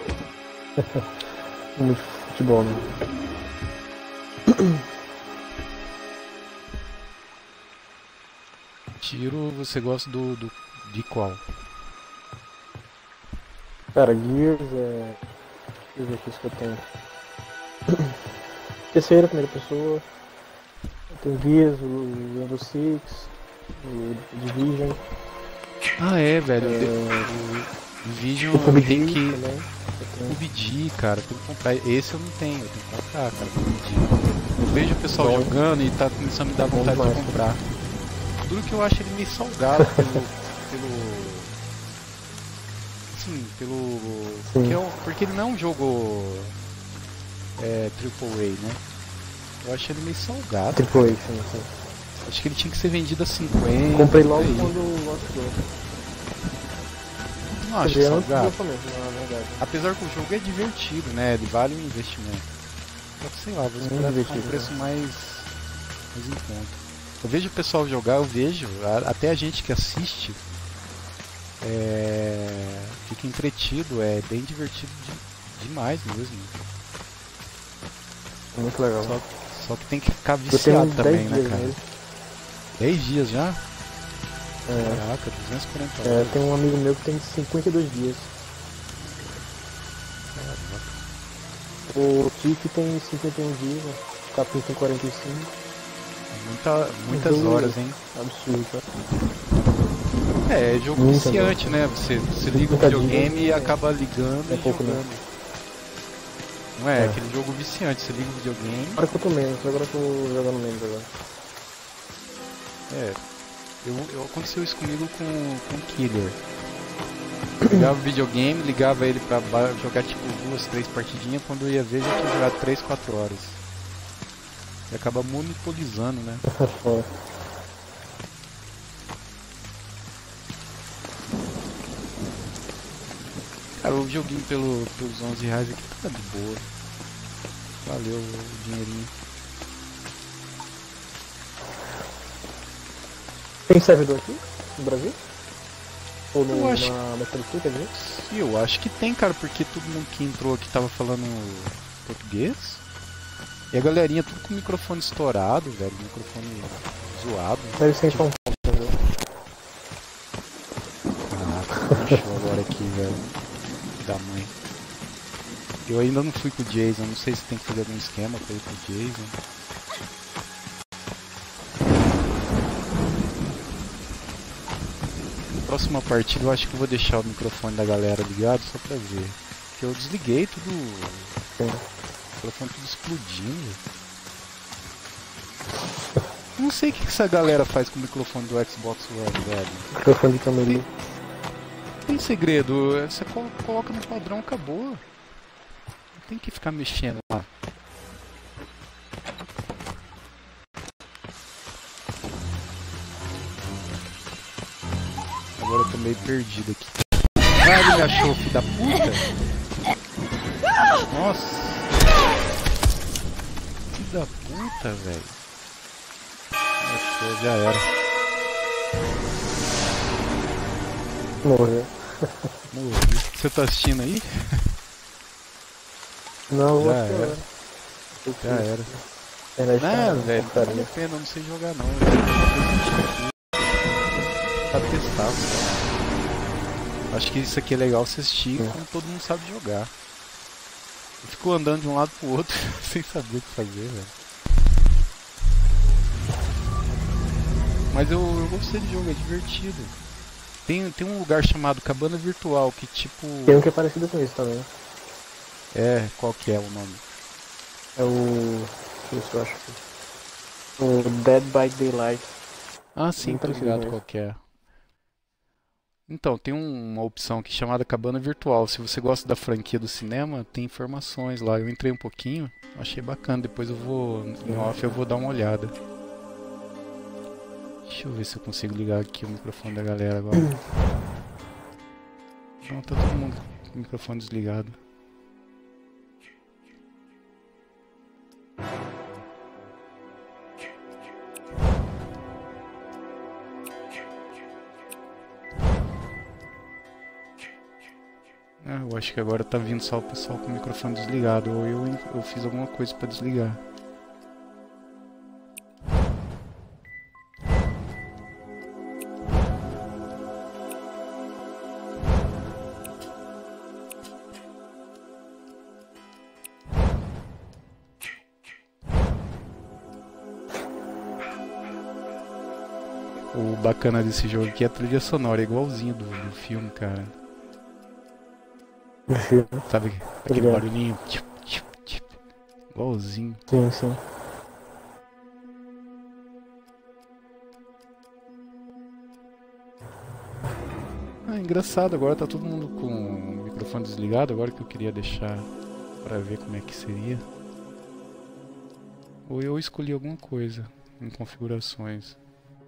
Muito futebol não. Tiro, você gosta do. do de qual? Cara, Gears é. Deixa eu ver aqui isso que eu tenho. Terceira, primeira pessoa. Eu tenho Gears, o Rainbow Six, o Division. Ah é, velho. É... O Division O P U B G tem que. também. Eu tenho. O P U B G, cara, tem que comprar. Esse eu não tenho, eu tenho que comprar, cara, o P U B G. Eu vejo o pessoal Bom. jogando e tá começando a me dar Bom vontade de demais. comprar. Duro que eu acho ele meio salgado pelo. pelo. Assim, pelo. Sim. Porque, é um- porque ele não é um jogo. É. Triple A, né? Eu acho ele meio salgado. Triple A, sim, sim. Acho que ele tinha que ser vendido a cinquenta. Comprei logo por aí. quando o lançou. Não acho Quer dizer, antes do salgado. lançamento, na verdade. Apesar que o jogo é divertido, né? Ele vale um investimento. Só que sei lá, vou esperar ficar um divertido, preço mais, mais em conta. Eu vejo o pessoal jogar, eu vejo, a- até a gente que assiste é, fica entretido, é bem divertido de- demais mesmo. Muito legal. Só, só que tem que ficar Eu tenho viciado uns também, dez né, dias cara? nele. dez dias já? É, Caraca, duzentos e quarenta é, horas. tem um amigo meu que tem cinquenta e dois dias. O Tiki tem cinquenta e um dias, né? O Capim tem quarenta e cinco. Muita, muitas Jogo horas, hein? Absurdo, tá? É, é jogo Muita viciante, né? Você, você liga o Muita videogame dias, e é. acaba ligando É e pouco, né? jogando. Não é, É. aquele jogo viciante, você liga o videogame. Agora que eu tô menos, agora que eu tô jogando menos agora. É. Eu, eu, aconteceu isso comigo com, com Killer. Ligava o videogame, ligava ele pra ba- jogar tipo duas, três partidinhas, quando eu ia ver já tinha jogado três, quatro horas. E acaba monopolizando, né? Foda. Cara, o joguinho pelo, pelos onze reais aqui tá de boa. Valeu o dinheirinho. Tem servidor aqui no Brasil? Ou no, Eu acho- na Metallica, quer dizer? E eu acho que tem, cara, porque todo mundo que entrou aqui tava falando português. E a galerinha tudo com o microfone estourado, velho. Microfone zoado. Deve ser em São Paulo, entendeu? Caraca, puxou agora aqui, velho. Da mãe. Eu ainda não fui com o Jason, não sei se tem que fazer algum esquema pra ir com o Jason. Próxima partida eu acho que eu vou deixar o microfone da galera ligado só pra ver. Porque eu desliguei tudo. Sim. O microfone tudo explodindo. Não sei o que que essa galera faz com o microfone do Xbox One, velho. Microfone de câmera. Tem segredo, você colo- coloca no padrão, acabou. Não tem que ficar mexendo lá. Agora eu tô meio perdido aqui. Ah, ele me achou, filho da puta. Nossa! Que da puta, velho. Nossa, já era. Morreu. Morri. Você tá assistindo aí? Não, Já vou era. era. Já era. Internet tá Ah, uma velho, não porcaria. vale a pena, eu não sei jogar não. Eu vou pra testar só. Acho que isso aqui é legal você assistir Sim. como todo mundo sabe jogar. Eu fico andando de um lado pro outro sem saber o que fazer, velho. Mas eu, eu gostei do jogo, é divertido. Tem, tem um lugar chamado Cabana Virtual que tipo. Tem um que é parecido com isso também. É, qual que é o nome? É o... Isso, eu acho que... O Dead by Daylight. Ah, sim, Bem tô parecido ligado mesmo. qual que é. Então, tem um- uma opção aqui chamada Cabana Virtual. Se você gosta da franquia do cinema, tem informações lá. Eu entrei um pouquinho, achei bacana. Depois eu vou, em off, eu vou dar uma olhada. Deixa eu ver se eu consigo ligar aqui o microfone da galera agora. Não, tá todo mundo com o microfone desligado. Ah, eu acho que agora tá vindo só o pessoal com o microfone desligado. Ou eu, eu fiz alguma coisa pra desligar. O bacana desse jogo aqui é a trilha sonora, é igualzinho do, do filme, cara. Sabe aquele ligado. barulhinho? Tchup, tchup, tchup. Igualzinho. Sim, sim. Ah, engraçado, agora tá todo mundo com o microfone desligado, agora que eu queria deixar pra ver como é que seria. Ou eu escolhi alguma coisa em configurações.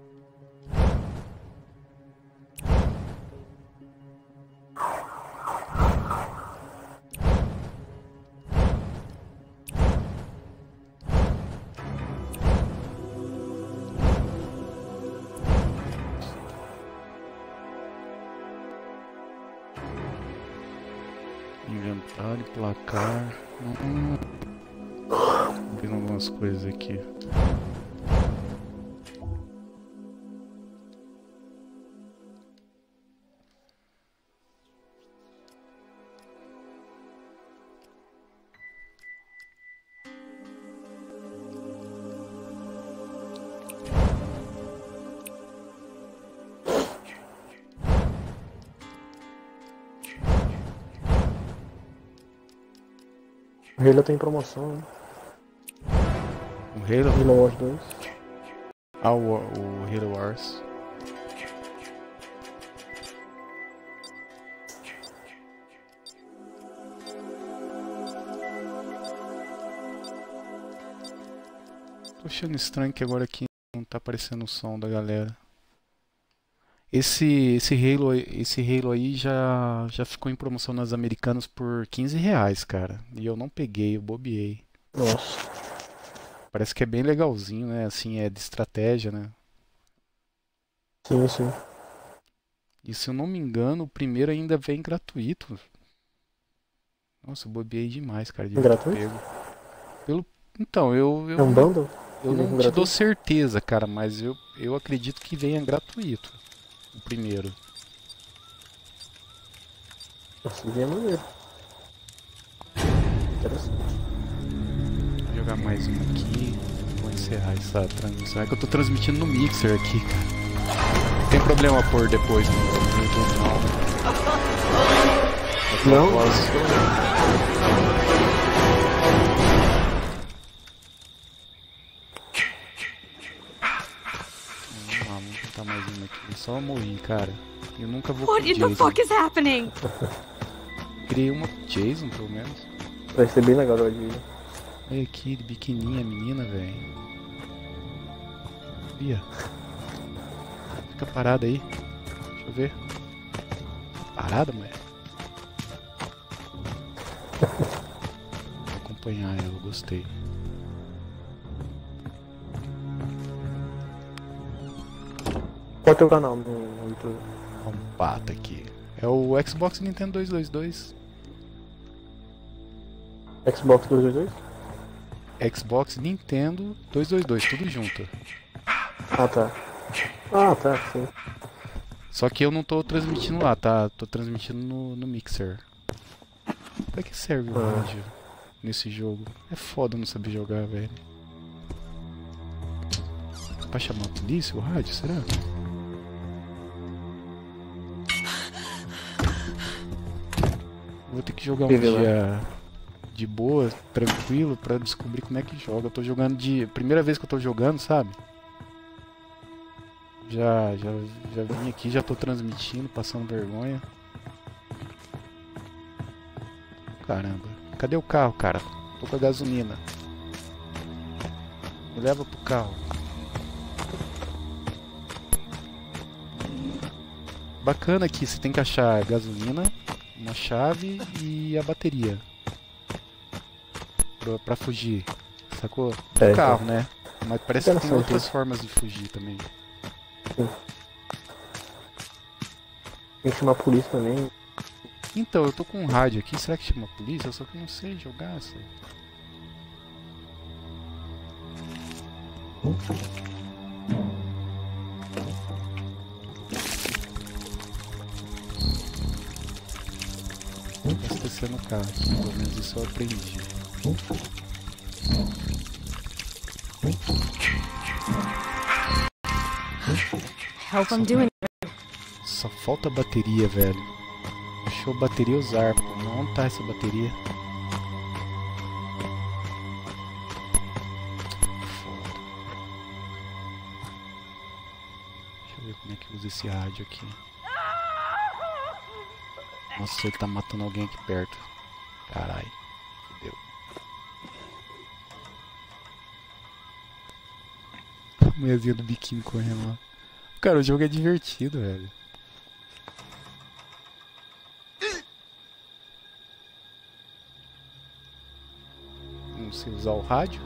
Inventário, placar. Hum. Vendo algumas coisas aqui. O Halo tem promoção, né? O Halo? Halo Wars dois. Ah, o, o Halo Wars. Tô achando estranho que agora aqui não tá aparecendo o som da galera. Esse, esse Halo, esse Halo aí já, já ficou em promoção nas Americanas por quinze reais, cara. E eu não peguei, eu bobeei. Nossa. Parece que é bem legalzinho, né? Assim, é de estratégia, né? Sim, sim. E se eu não me engano, o primeiro ainda vem gratuito. Nossa, eu bobeei demais, cara. Devia ter Gratuito? pego. Pelo... Então, eu, eu, É um bundle? eu Ele não vem te gratuito? dou certeza, cara, mas eu, eu acredito que venha gratuito. O primeiro. Nossa, ele é maneiro. Interessante. Vou jogar mais um aqui. Vou encerrar essa transmissão. É que eu tô transmitindo no Mixer aqui, cara. Não tem problema pôr depois no, no YouTube, não. Não? Eu posso- Vamos lá, vamos tentar mais um aqui. Eu só morri, cara. Eu nunca vou What com in the Jason. fuck is happening? Criei uma com Jason, pelo menos. Vai ser bem legal o vídeo. Olha aqui, de biquininha, a menina, velho. Bia. Fica parada aí. Deixa eu ver. Parada, mulher? acompanhar ela, eu gostei. Qual é o teu canal no YouTube? Opa, tá aqui. É o Xbox Nintendo duzentos e vinte e dois. Xbox duzentos e vinte e dois? Xbox Nintendo duzentos e vinte e dois, tudo junto. Ah, tá. Ah, tá, sim. Só que eu não tô transmitindo lá, tá? Tô transmitindo no, no Mixer. Pra que serve o Ah. rádio nesse jogo? É foda não saber jogar, velho. Pra chamar a polícia o rádio, será? Vou ter que jogar um Vive lá. dia de boa, tranquilo, pra descobrir como é que joga. Eu tô jogando de... Primeira vez que eu tô jogando, sabe? Já, já, já vim aqui, já tô transmitindo, passando vergonha. Caramba. Cadê o carro, cara? Tô com a gasolina. Me leva pro carro. Bacana aqui, você tem que achar gasolina, uma chave e a bateria. Pra, pra fugir. Sacou? Do É, carro, né? Mas parece que tem Interessante outras isso. formas de fugir também. Tem que chamar a polícia também. Então, eu tô com um rádio aqui, será que chama a polícia? Só que eu não sei jogar essa. Abastecer no carro, pelo menos isso eu aprendi. Help him doing it. Só falta bateria, velho. Achou bateria usar, pô. Onde tá essa bateria? Foda. Deixa eu ver como é que usa esse rádio aqui. Nossa, ele tá matando alguém aqui perto. Caralho. Fudeu. A mulherzinha do biquíni correndo lá. Cara, o jogo é divertido, velho. Não sei usar o rádio.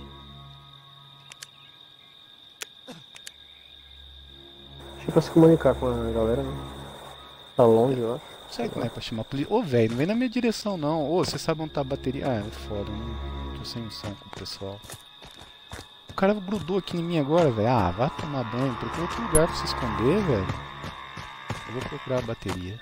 Acho que pra se comunicar com a galera, né? Tá longe, eu acho. Será que não é pra chamar a polícia? Ô, velho, não vem na minha direção, não. Ô, você sabe onde tá a bateria? Ah, é foda, não tô sem som com o pessoal. O cara grudou aqui em mim agora, velho. Ah, vai tomar banho. Procura outro lugar pra se esconder, velho. Eu vou procurar a bateria.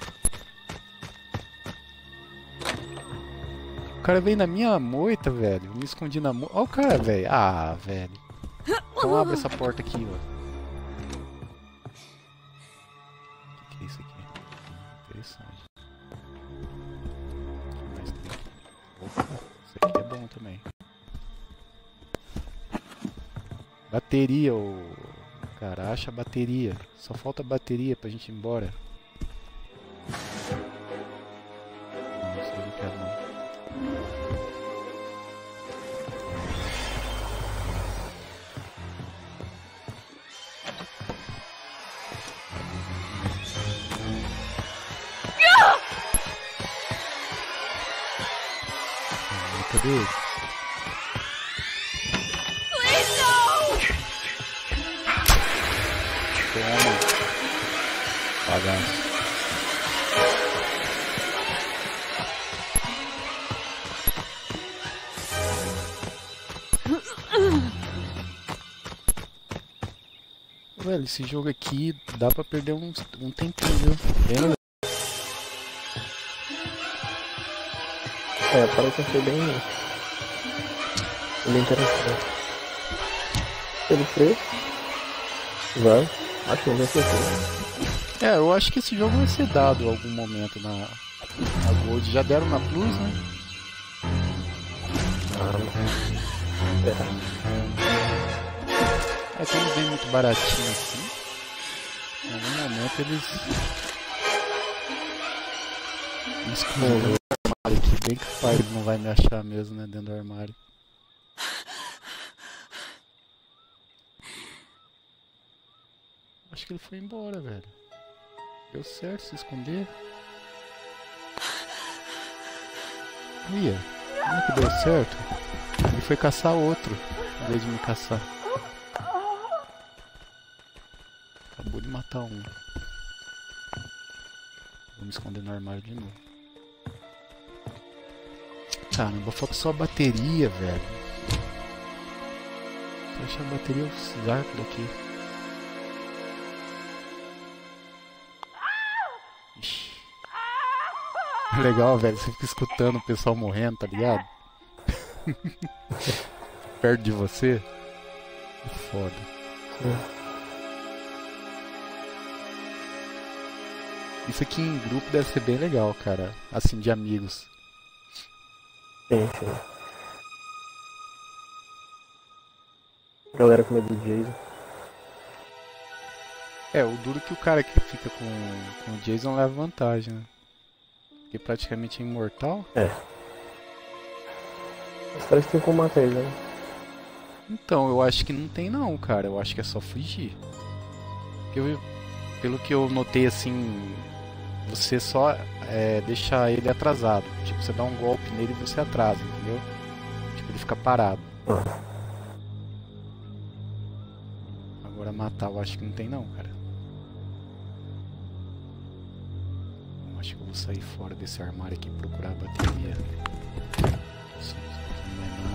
O cara veio na minha moita, velho. Eu me escondi na moita. Olha o cara, velho. Ah, velho. Então abre essa porta aqui, ó. O que, que é isso aqui? Interessante. O que mais tem aqui? Opa, isso aqui é bom também. Bateria, ô. Cara, acha a bateria. Só falta bateria pra gente ir embora. Não, isso eu não quero não. Ah, cadê ele? Toma. Bagaço. Velho, esse jogo aqui dá pra perder um, um tempinho, viu? Bem legal. É, parece ser bem. bem interessante. Pelo preço. Vai. Acho que não vai ser assim. É, eu acho que esse jogo vai ser dado em algum momento na, na Gold. Já deram na Plus, né? Ah, é. É, como vem muito baratinho assim, em algum momento eles... Me escondem no armário aqui, bem capaz ele não vai me achar mesmo, né, dentro do armário. Acho que ele foi embora, velho. Deu certo se esconder. Ia. Como é que deu certo? Ele foi caçar outro, em vez de me caçar. Acabou de matar um. Vou me esconder no armário de novo. Caramba, falta só a bateria, velho. Se eu achar a bateria, eu zarco daqui. Ixi. Legal, velho. Você fica escutando o pessoal morrendo, tá ligado? Perto de você. É foda. Sim. Isso aqui em grupo deve ser bem legal, cara. Assim, de amigos. Sim, sim. Galera com medo do Jason. É, o duro que o cara que fica com, com o Jason leva vantagem, né? Porque praticamente é imortal. É. Os caras têm como matar ele, né? Então, eu acho que não tem não, cara. Eu acho que é só fugir. Eu, pelo que eu notei, assim... Você só é, deixa ele atrasado. Tipo, você dá um golpe nele e você atrasa, entendeu? Tipo, ele fica parado. Ah. Agora matar eu acho que não tem não, cara. Eu acho que eu vou sair fora desse armário aqui e procurar a bateria. Isso aqui não é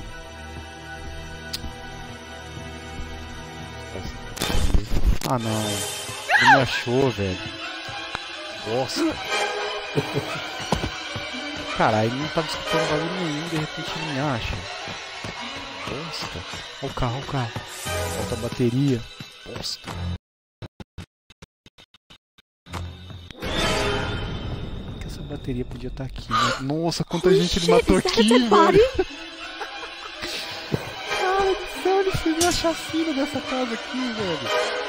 nada. Ah não. Ele me achou, velho. Nossa. Caralho, ele não tava escutando barulho nenhum, de repente ele me acha. Bosta. Olha o carro, olha o carro. Falta a bateria. Bosta. Que essa bateria podia estar aqui, né? Nossa, quanta gente ele matou aqui, velho. Cara do céu, ele fez a chacina dessa casa aqui, velho.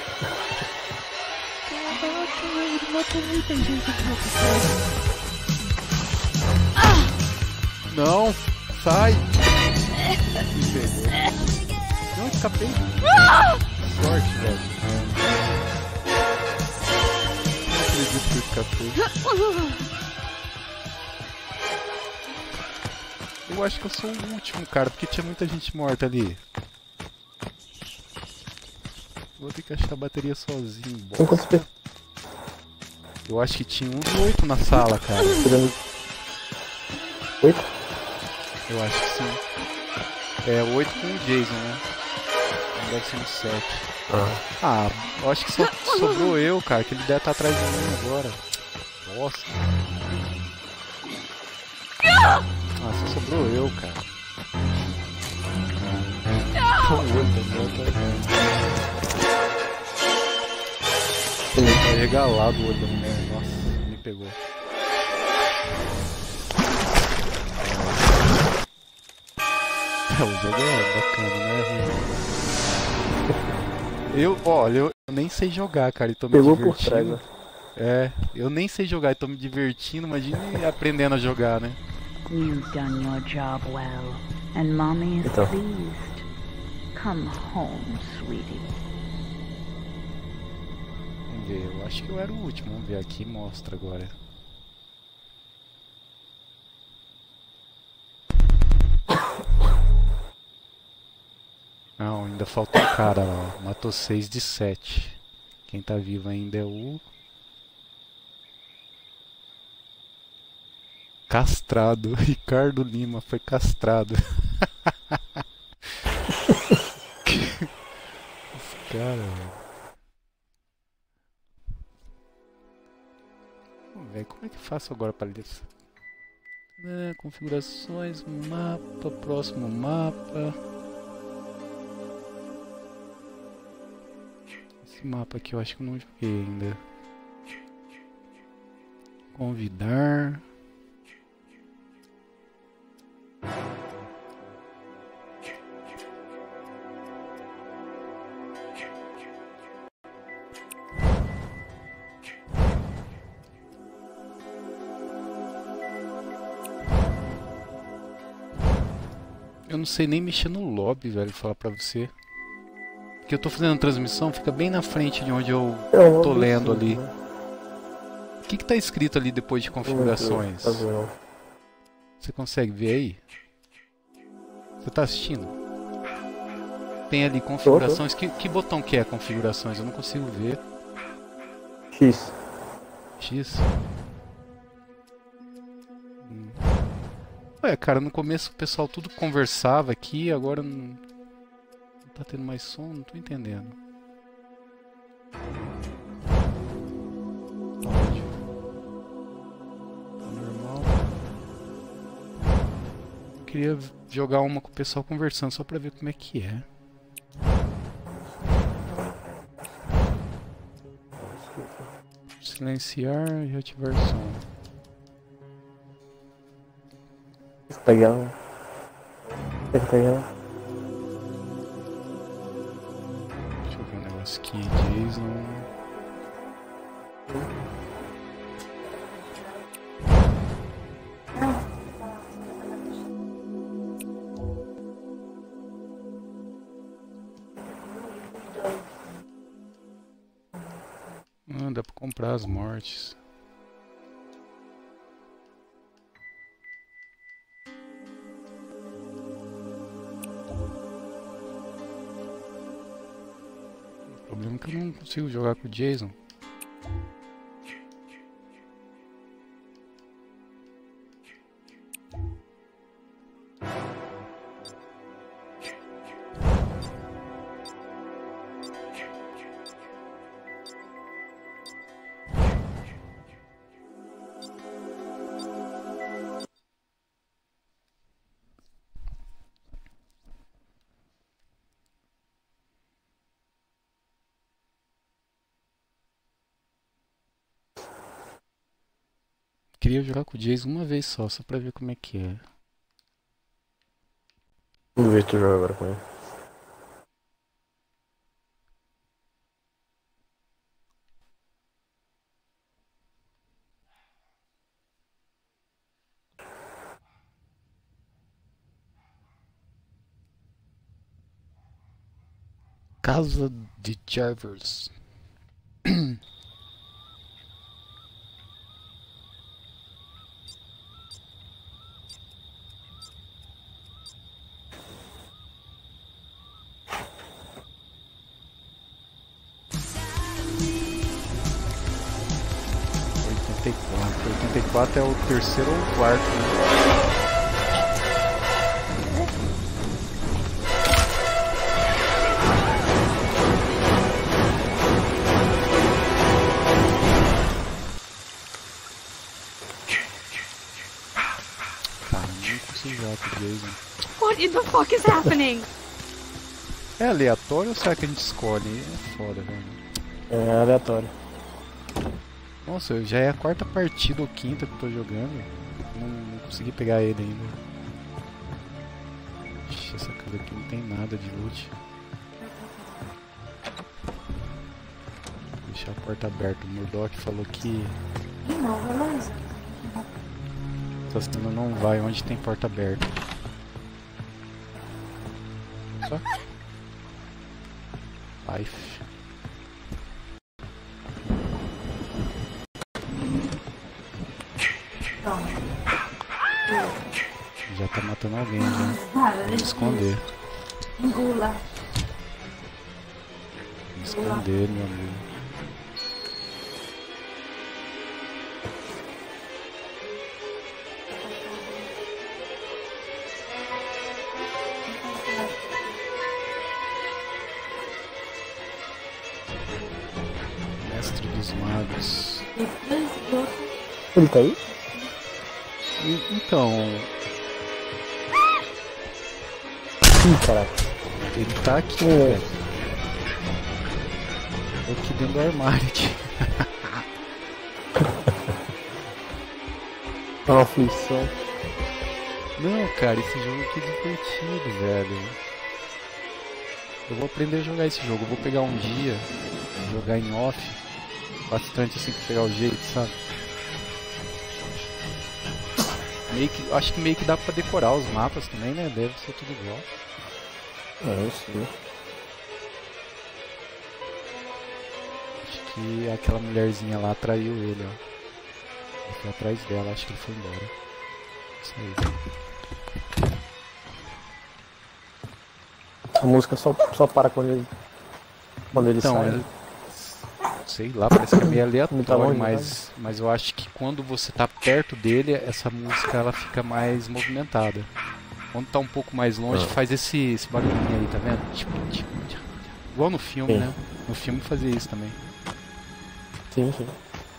Caraca, velho, ele matou muita gente aqui nessa casa. Não, sai. Me pegou. Não, escapei. Sorte, velho. Não acredito que eu escapei. Eu acho que eu sou o último, cara, porque tinha muita gente morta ali. Vou ter que achar a bateria sozinho. Bosta. Eu acho que tinha uns oito na sala, cara. Oito? Eu acho que sim. É, oito com o Jason, né? Deve ser uns sete. Ah. Ah, eu acho que só sobrou eu, cara, que ele deve estar atrás de mim agora. Nossa. Ah, só sobrou eu, cara. Tá regalado o olho da mulher. Nossa, me pegou. O jogo é bacana, né? Eu, olha, eu nem sei jogar, cara, e tô me Pegou divertindo. por trás, né? É, eu nem sei jogar e tô me divertindo, imagine aprendendo a jogar, né? You've done your job well, and Mommy is Então. pleased. Come home, sweetie. Vamos ver, eu acho que eu era o último, vamos ver aqui, mostra agora. Não, ainda falta um cara lá, ó. Matou seis de sete. Quem tá vivo ainda é o... Castrado. Ricardo Lima foi castrado. Esse cara, velho. Vamos ver, como é que eu faço agora para ler isso? É, configurações, mapa, próximo mapa. Esse mapa aqui eu acho que eu não joguei ainda. Convidar. Eu não sei nem mexer no lobby, velho, falar pra você. Porque eu tô fazendo transmissão, fica bem na frente de onde eu É, tô lendo absurdo, ali. né? O que que tá escrito ali depois de configurações? Tá vendo? Você consegue ver aí? Você tá assistindo? Tem ali configurações. Que, que botão que é configurações? Eu não consigo ver. X. X? Hum. Ué, cara, no começo o pessoal tudo conversava aqui, agora não, não tá tendo mais som, não tô entendendo. Áudio. Tá normal. Eu queria jogar uma com o pessoal conversando só pra ver como é que é. Silenciar e ativar som. Legal. Legal. Deixa eu ver um negócio aqui. Jason. Ah, dá pra comprar as mortes. O problema é que eu não consigo jogar com o Jason. Queria jogar com o Jason uma vez só, só pra ver como é que é. Vamos ver se tu joga agora com ele. Casa de Jarvis. oitenta e quatro. oitenta e quatro é o terceiro ou o quarto, né? What in the fuck is happening? É aleatório ou será que a gente escolhe? É foda, velho. É aleatório. Nossa, já é a quarta partida ou quinta que eu tô jogando. Não, não consegui pegar ele ainda. Ixi, essa casa aqui não tem nada de loot. Vou deixar a porta aberta. O Murdoch falou que essa cena não vai onde tem porta aberta. Só. Life. Já tá matando alguém já. Vamos esconder. Engula. Vamos esconder, meu amigo. Mestre dos Magos. Ele tá aí? E- então, Ih, caraca. ele tá aqui, É. velho. Tô aqui dentro do armário aqui. É uma aflição. Não, cara, esse jogo aqui é divertido, velho. Eu vou aprender a jogar esse jogo. Eu vou pegar um dia, jogar em off, bastante assim pra pegar o jeito, sabe? Meio que, acho que meio que dá pra decorar os mapas também, né? Deve ser tudo igual. É, eu sei. Acho que aquela mulherzinha lá traiu ele, ó. Ele foi atrás dela, acho que ele foi embora. Isso aí. A música só, só para quando ele, quando ele Então, sai. ele, sei lá, parece que é meio Muito aleatório, longe, mas, mas eu acho que quando você tá perto dele, essa música ela fica mais movimentada. Quando tá um pouco mais longe, Ah. faz esse, esse barulhinho aí, tá vendo? Tipo, tipo, tipo, igual no filme, Sim. né? No filme fazia isso também. Sim, sim.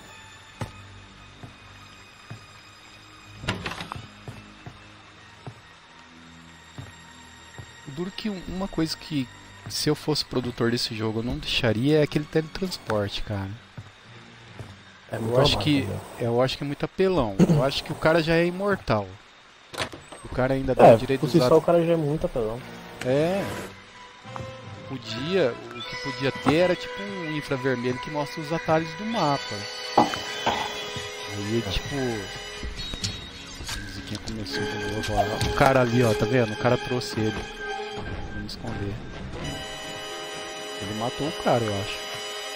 O duro que um- uma coisa que, se eu fosse produtor desse jogo, eu não deixaria é aquele teletransporte, cara. É Eu muito acho amado, que né? eu acho que é muito apelão. Eu acho que o cara já é imortal. O cara ainda dá É, o direito por de si usar. só o cara já é muito apelão. É. Podia, o que podia ter era tipo um infravermelho que mostra os atalhos do mapa. Aí tipo, a musiquinha começou de novo, ó. O cara ali, ó, tá vendo? O cara trouxe ele. Vamos esconder. Ele matou o cara, eu acho.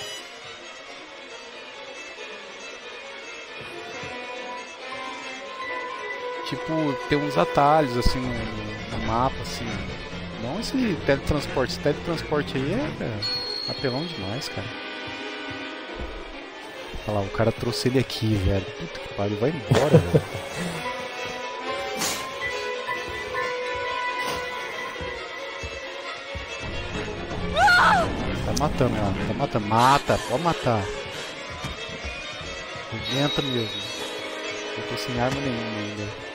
Tipo, tem uns atalhos assim no, no- no mapa, assim. Não esse teletransporte. Esse teletransporte aí é, é apelão demais, cara. Olha lá, o cara trouxe ele aqui, velho. Puta que pariu, vai embora, velho. Tá matando lá, tá matando. Mata, pode matar. Inventa mesmo. Eu tô sem arma nenhuma ainda.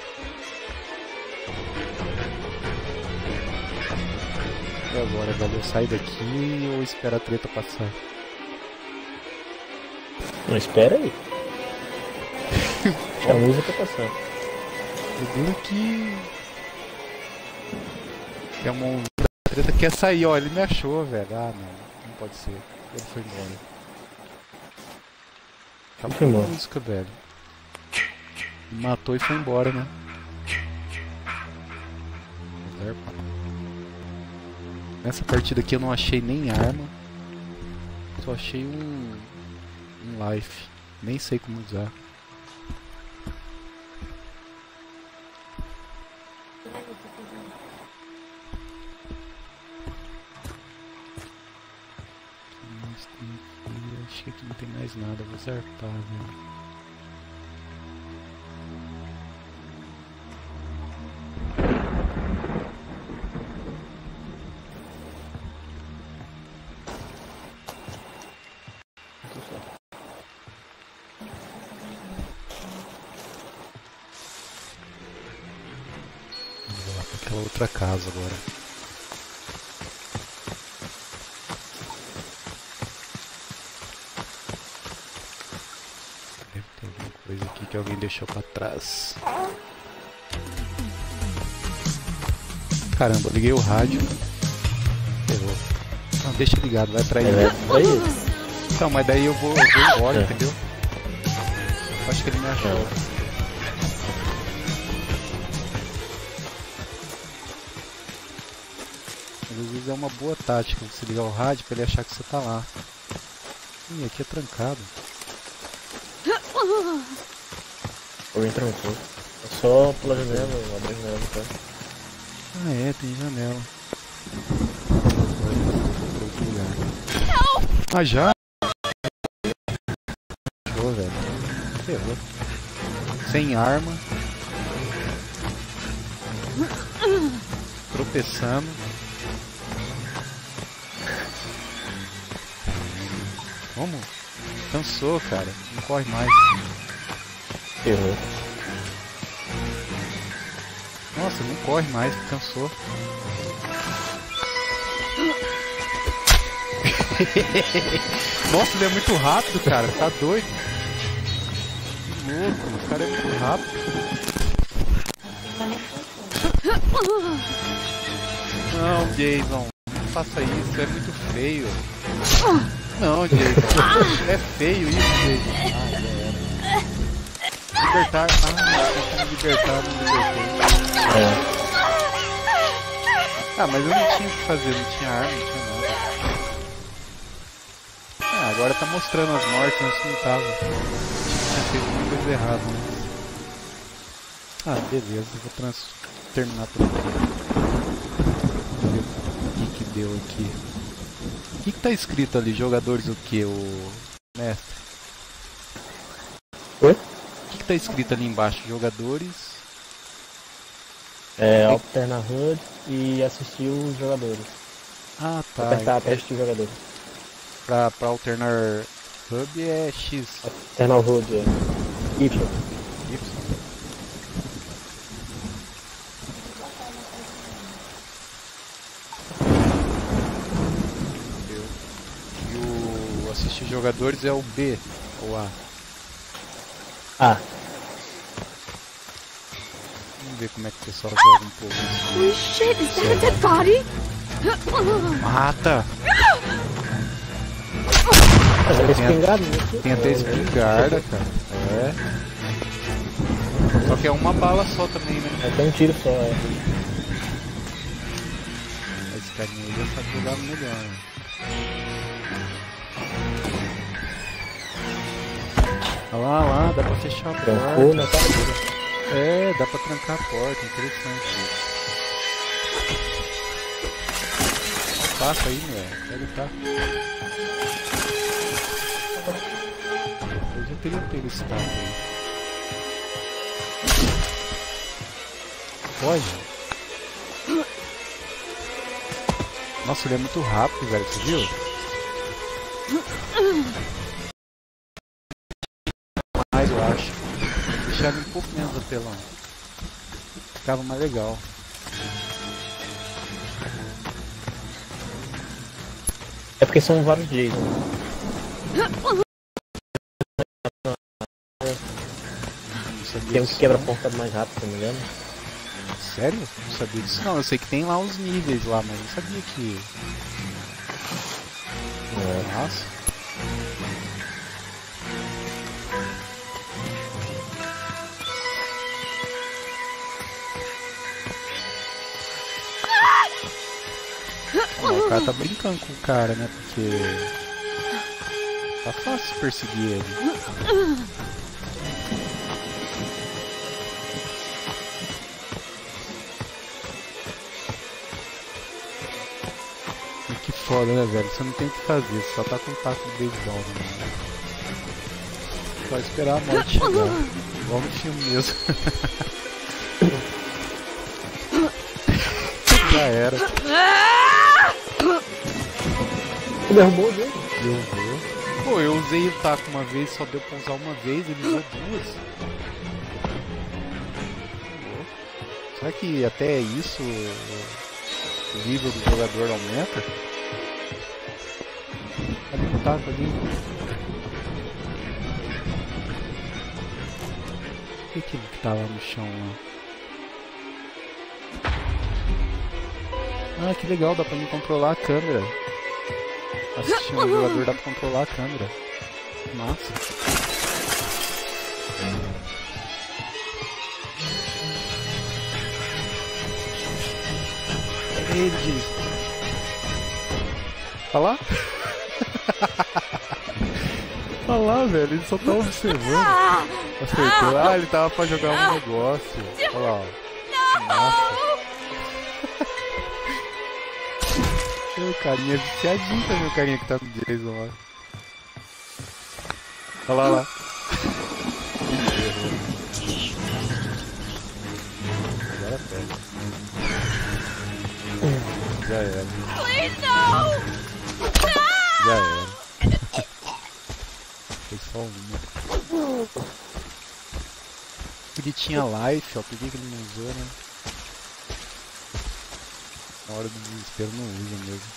E agora, velho? Eu saio daqui ou espero a treta passar? Não, espera aí. A música tá passando. O duro que. É uma onda da treta quer sair, ó. Ele me achou, velho. Ah, não. Não pode ser. Ele foi embora. Acabou foi a embora. música, velho. Me matou e foi embora, né? Nessa partida aqui eu não achei nem arma. Só achei um. Um life. Nem sei como usar. Mas tem aqui, acho que aqui não tem mais nada, eu vou zarpar, velho. Vou lá pra aquela outra casa agora. Deve ter alguma coisa aqui que alguém deixou pra trás. Caramba, eu liguei o rádio. Ferrou. Não, deixa ligado, vai pra ele. É, é isso. Então, mas daí eu vou, eu vou embora, É. entendeu? Eu acho que ele me achou. É. Mas às vezes é uma boa tática você ligar o rádio pra ele achar que você tá lá. Ih, aqui é trancado. Ou entra no corpo. É só pela janela, abrir a janela, tá? Ah é, tem janela. Pra outro lugar. Ah já? Ferrou, velho. Ferrou. Sem arma. Tropeçando. Como? Cansou, cara. Não corre mais. Ferrou. Nossa, não corre mais, cansou. Nossa, ele é muito rápido, cara. Tá doido. Que louco, o cara é muito rápido. Não, Jason, não faça isso, é muito feio. Não, Jason, é feio isso, Jason. Ah, já era. Libertar. Ah, eu tenho que libertar, não libertei. É. Ah, mas eu não tinha o que fazer, não tinha arma, não tinha nada. Ah, agora tá mostrando as mortes, antes não tava. Tinha feito uma coisa errada, né? Ah, beleza, eu vou trans... terminar por aqui. Ver o que que deu aqui. O que que tá escrito ali? Jogadores o que, o mestre? Oi? O que que tá escrito ali embaixo? Jogadores... É, alternar H U D e assistir os jogadores. Ah, tá. Apertar pra É, assistir os jogadores. pra, pra alternar hub é X. Alternar o H U D, é. Y. Y. Deu. E o assistir jogadores é o B ou A. Ah, Vamos ver como é que o pessoal joga um pouco. Holy shit, is that a dead body? Mata! mas é Tem, espingarda, né? tem até espingarda, cara. É. Só que é uma bala só também, né? É, tem um tiro só, é. Esse carinha aí já sabe jogar melhor, né? Olha lá, olha lá, dá pra fechar a Trancou porta. na cara dele. É, dá pra trancar a porta, interessante isso. Passa aí, meu. Pega o taco. Eu já teria pego esse taco aí. Foge. Nossa, ele é muito rápido, velho, você viu? Mais, eu acho. Deixar ele um pouco menos apelão. Ficava mais legal. É porque são vários Jason. Não sabia Tem um que disso, quebra a não. porta mais rápido, se não me engano. Sério? Não sabia disso não. Eu sei que tem lá uns níveis lá, mas não sabia que... É. Nossa. Ó, o cara tá brincando com o cara, né? Porque... Tá fácil perseguir ele. E que foda, né, velho? Você não tem o que fazer, você só tá com um taco de beisebol, né? Só esperar a morte chegar. Igual no filme mesmo. Já era. Derrubou o dele. Eu vou. Pô, eu usei o taco uma vez, só deu pra usar uma vez, ele usou duas. Será que até isso o nível do jogador aumenta? Cadê o taco ali? O que que tá lá no chão lá? Ah, que legal, dá pra me controlar a câmera. Assistindo o jogador dá pra controlar a câmera. Massa. Pega ele, Jason. Tá lá? Tá lá, velho. Ele só tá observando. Acertou. Ah, ele tava pra jogar um negócio. Olha lá, ó. Nossa. O carinha é viciadinho também, o carinha que tá no Jason lá. Olha lá, lá. Agora pega. Já era. Please, no! Já era. Foi só uma. Ele tinha life, ó. Por que que ele não usou, né? Na hora do desespero não usa mesmo.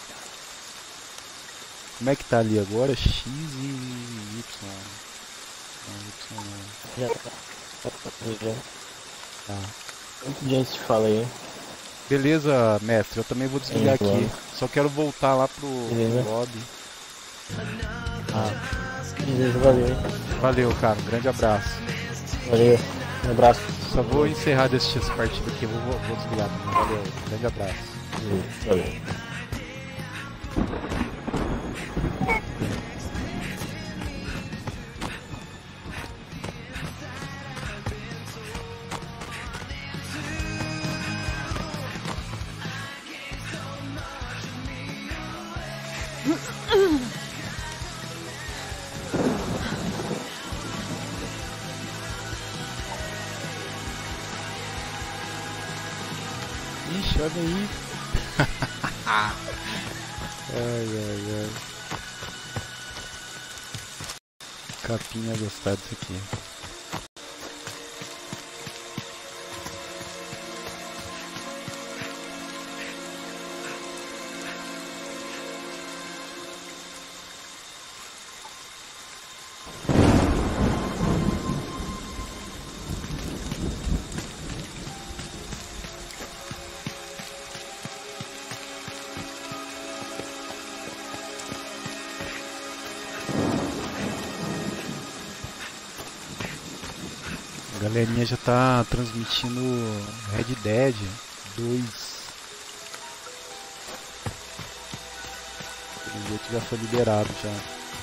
Como é que tá ali agora? X e Y. Não, Y não. Já tá. Já. Tá. Quanto gente te fala aí? Beleza, mestre. Eu também vou desligar Sim, aqui. claro. Só quero voltar lá pro, Beleza. pro lobby. Ah, Beleza, valeu, hein? valeu, cara. Um grande abraço. Valeu. Um abraço. Só vou encerrar de assistir essa partida aqui. Eu vou, vou, vou desligar também. Valeu. Um grande abraço. Valeu. Ixi, olha aí. Ai, ai, ai. Capinha gostar disso aqui. A galerinha já tá transmitindo Red Dead dois. O jogo já foi liberado já.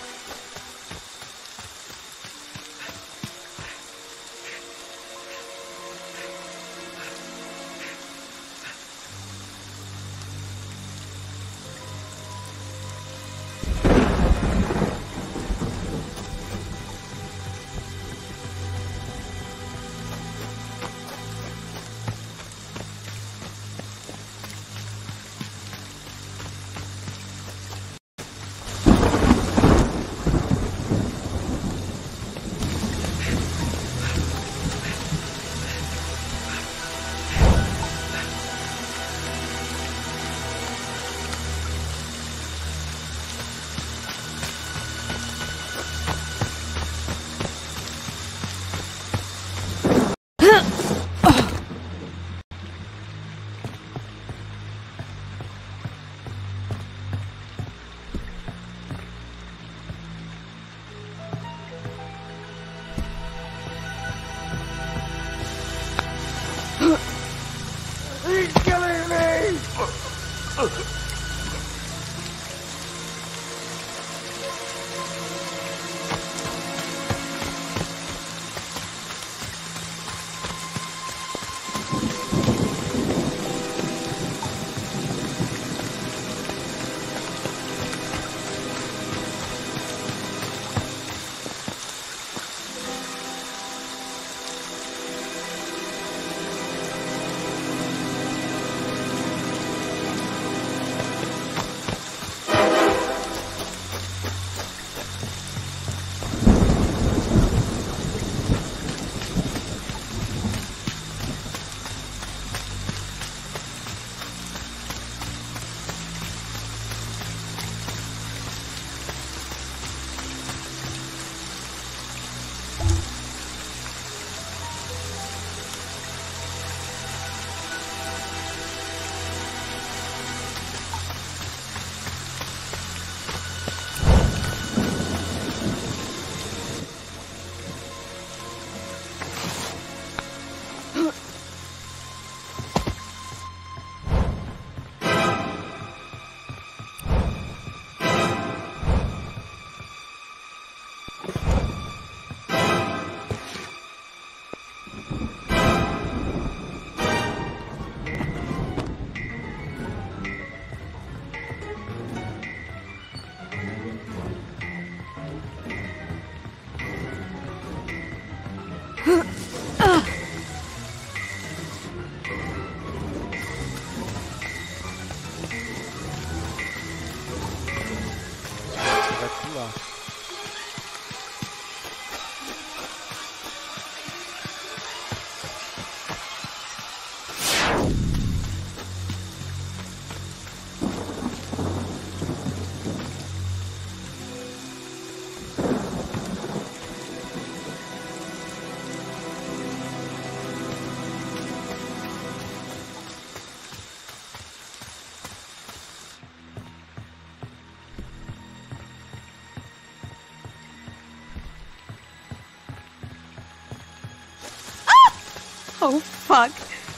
Oh, fuck.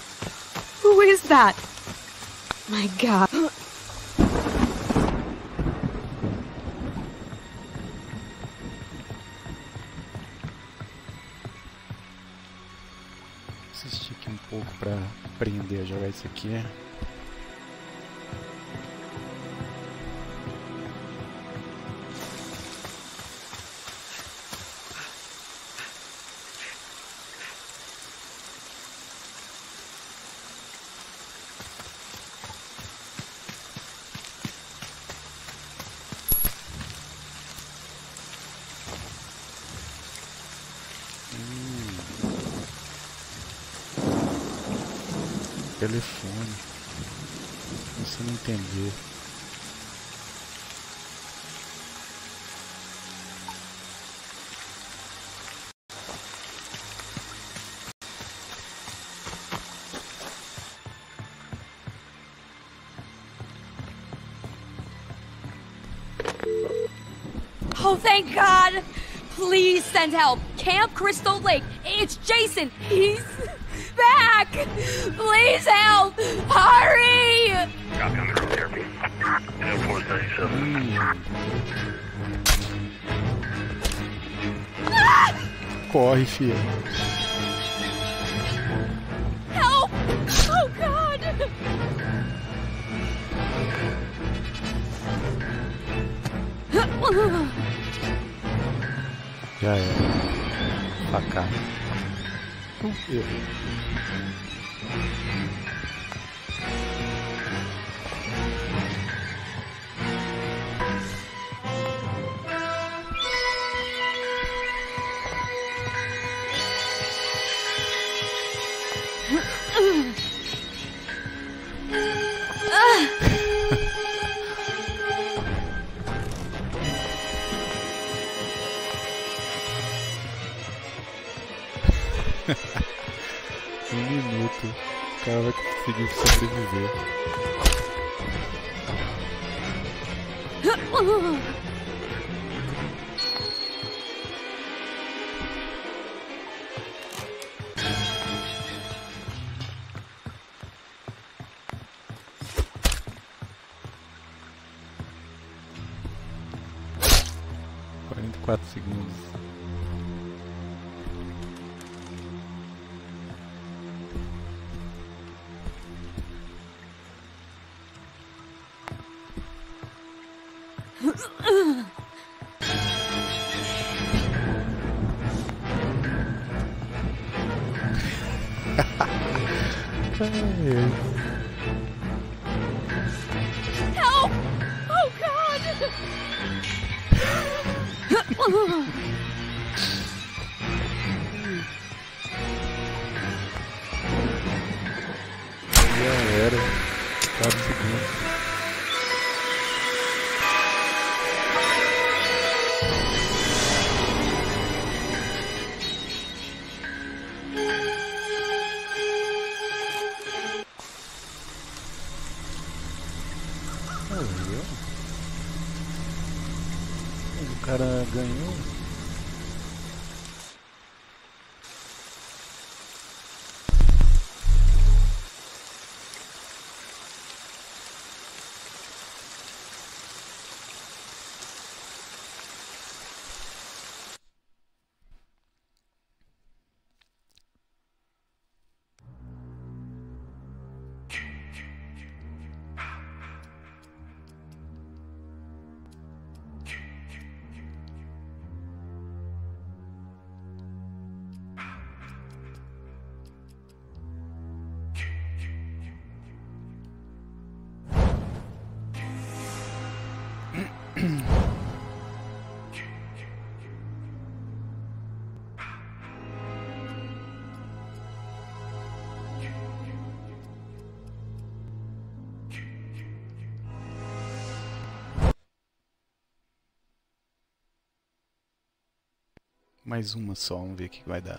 Who is that? My God. Assistir aqui um pouco pra aprender a jogar isso aqui. telefone. Você não entender. Oh, thank God! Please send help. Camp Crystal Lake. It's Jason. He's back. Please help. Hurry! Copy on the road therapy. four thirty-seven. Ah! Corre, filha. Help! Oh, God! Já era. Facada. Erro. Um minuto, o cara vai conseguir sobreviver. Quarenta e quatro segundos. Help! Oh, God! Já era. quatro segundos. O cara ganhou. Mais uma só, vamos ver o que vai dar.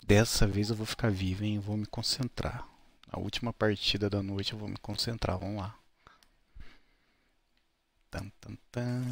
Dessa vez eu vou ficar vivo, hein? Eu vou me concentrar. A última partida da noite eu vou me concentrar. Vamos lá. Tan, tan, tan.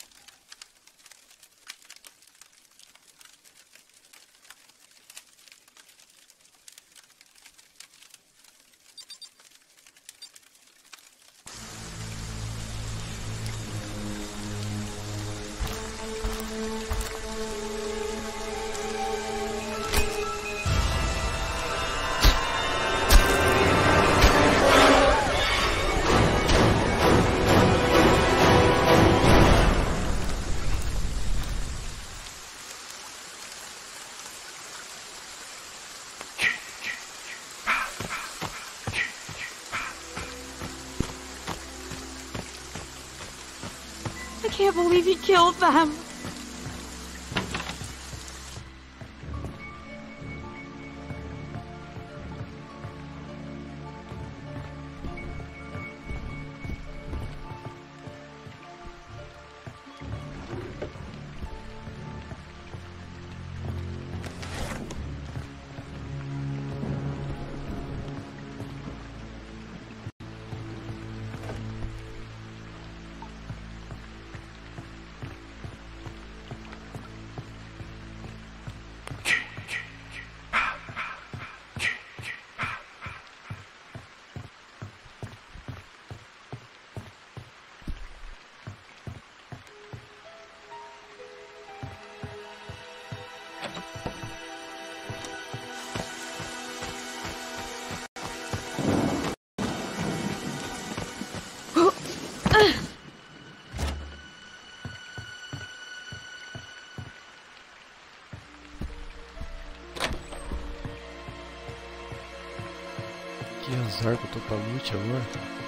I can't believe he killed them. Que azar que eu tô pra loot agora.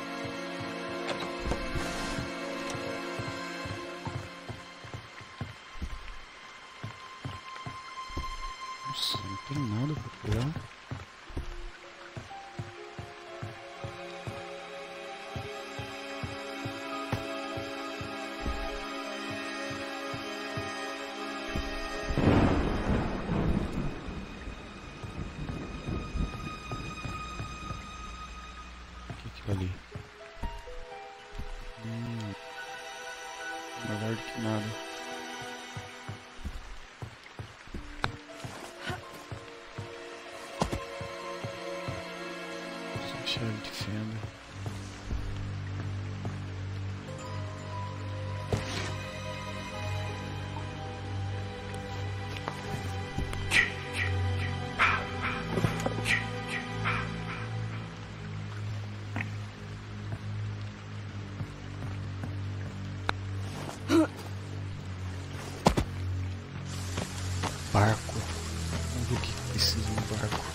Nossa, não tem nada pra pegar. Ali. Hum, melhor do que nada. Só chave de fenda. Barco. Vamos ver o que precisa no barco.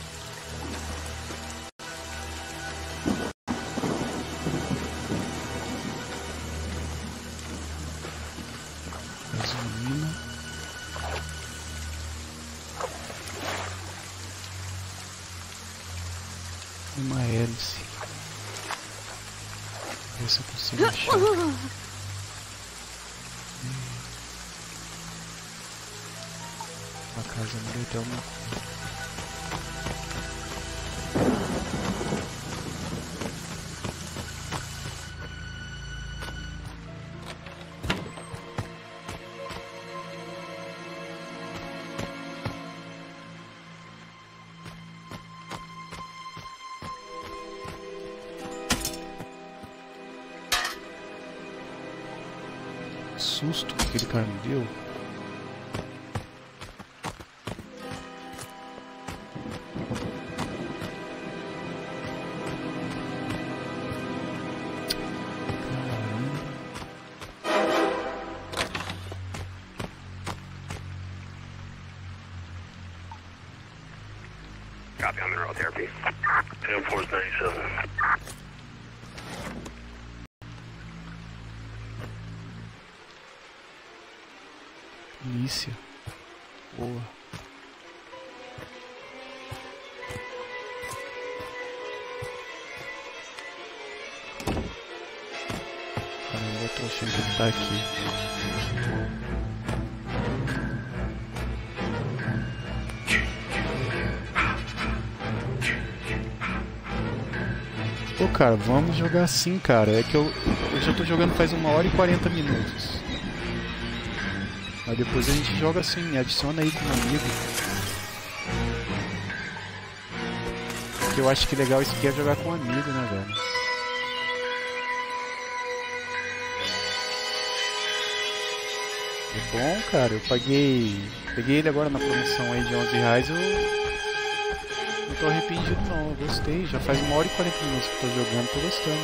Gasolina. Uma hélice. Ver se eu consigo achar. A casa não deu até uma coisa. Que susto que aquele cara me deu. Copy on mineral therapy. Air Force ninety-seven. Polícia. Boa. Caramba, eu tô achando que ele tá aqui. Pô, cara, vamos jogar assim, cara. É que eu, eu já tô jogando faz uma hora e quarenta minutos. Mas depois a gente joga assim, me adiciona aí como amigo. Porque eu acho que legal isso aqui é jogar com amigo, né, velho? É bom, cara. Eu paguei... Peguei ele agora na promoção aí de onze reais. Eu não tô arrependido não. Eu gostei. Já faz uma hora e quarenta minutos que eu tô jogando. Tô gostando.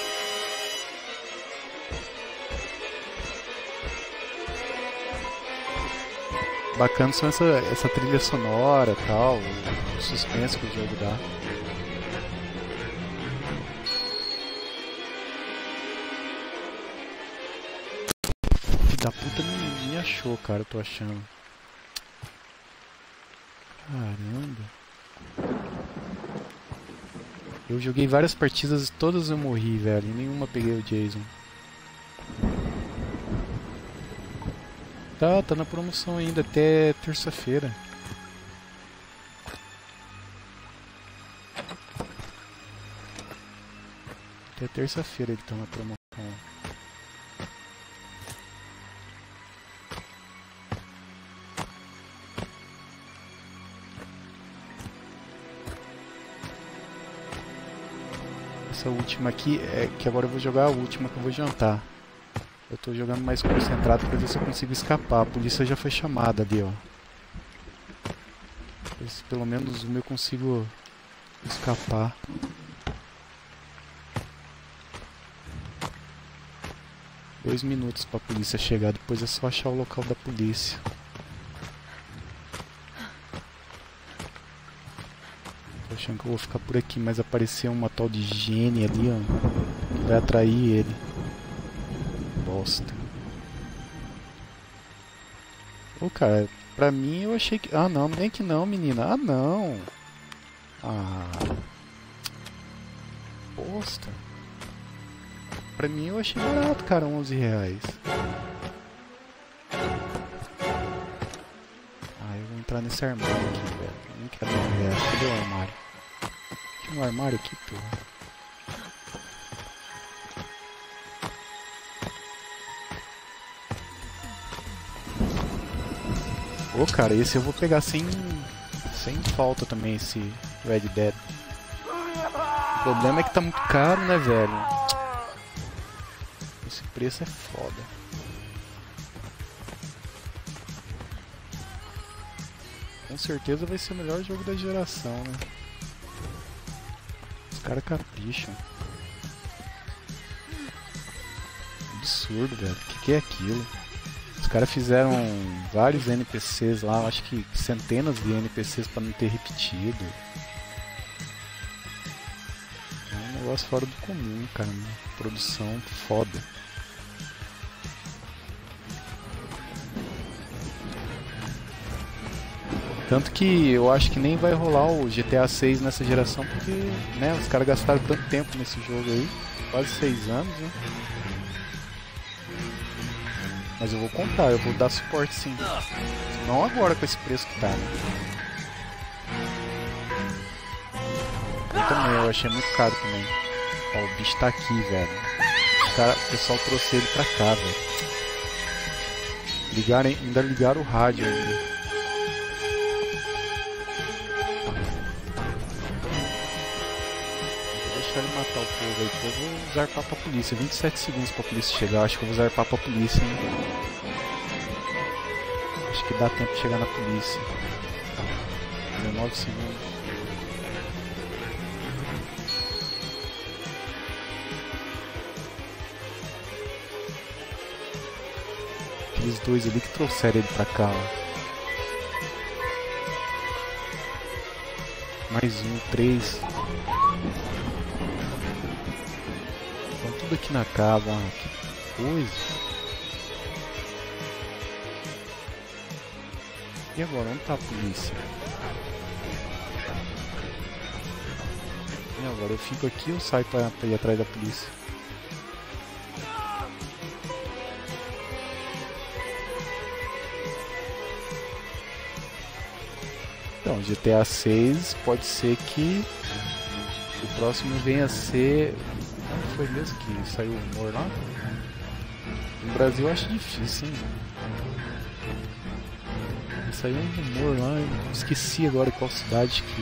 Bacana são essa, essa trilha sonora e tal. O suspense que o jogo dá. Filho da puta me, me achou, cara. Eu tô achando. Caramba. Eu joguei várias partidas e todas eu morri, velho. E nenhuma peguei o Jason. Tá, tá na promoção ainda até terça-feira. Até terça-feira ele tá na promoção. Essa última aqui é que agora eu vou jogar a última que eu vou jantar. Eu tô jogando mais concentrado pra ver se eu consigo escapar. A polícia já foi chamada ali, ó. Esse, pelo menos o meu eu consigo escapar. Dois minutos pra polícia chegar, depois é só achar o local da polícia. Tô achando que eu vou ficar por aqui, mas apareceu uma tal de Jenny ali, ó. Que vai atrair ele. Bosta. Ô, cara, pra mim eu achei que... Ah, não, nem que não, menina. Ah, não. Ah. Bosta. Pra mim eu achei barato, cara, onze reais. Ah, eu vou entrar nesse armário aqui, velho. Eu não quero onze reais. Cadê o armário? Tinha um armário aqui, porra. Ô, oh, cara, esse eu vou pegar sem, sem falta também, esse Red Dead. O problema é que tá muito caro, né, velho? Esse preço é foda. Com certeza vai ser o melhor jogo da geração, né? Os caras capricham. Absurdo, velho. O que, que é aquilo? Os caras fizeram vários N P Cs lá, acho que centenas de N P Cs pra não ter repetido. É um negócio fora do comum, cara. Né? Produção foda. Tanto que eu acho que nem vai rolar o G T A seis nessa geração, porque né, os caras gastaram tanto tempo nesse jogo aí. Quase seis anos, né? Mas eu vou comprar, eu vou dar suporte sim. Não agora com esse preço que tá, né? Eu também, eu achei muito caro também. Ó, o bicho tá aqui, velho. O, cara, o pessoal trouxe ele pra cá, velho. Ligaram, ainda ligaram o rádio ainda. Ele matar o povo aí, eu vou usar papo pra polícia. vinte e sete segundos pra polícia chegar. Acho que eu vou usar papo pra polícia, hein? Acho que dá tempo de chegar na polícia. dezenove segundos. Aqueles dois ali que trouxeram ele pra cá, ó. Mais um, três. Tudo aqui na cava, ah, que coisa. E agora, onde tá a polícia? E agora, eu fico aqui ou saio pra, pra ir atrás da polícia? Então, G T A seis pode ser que o próximo vem a ser... Onde foi mesmo que saiu o humor lá? No Brasil eu acho difícil, hein? Saiu um rumor lá, eu esqueci agora qual cidade que...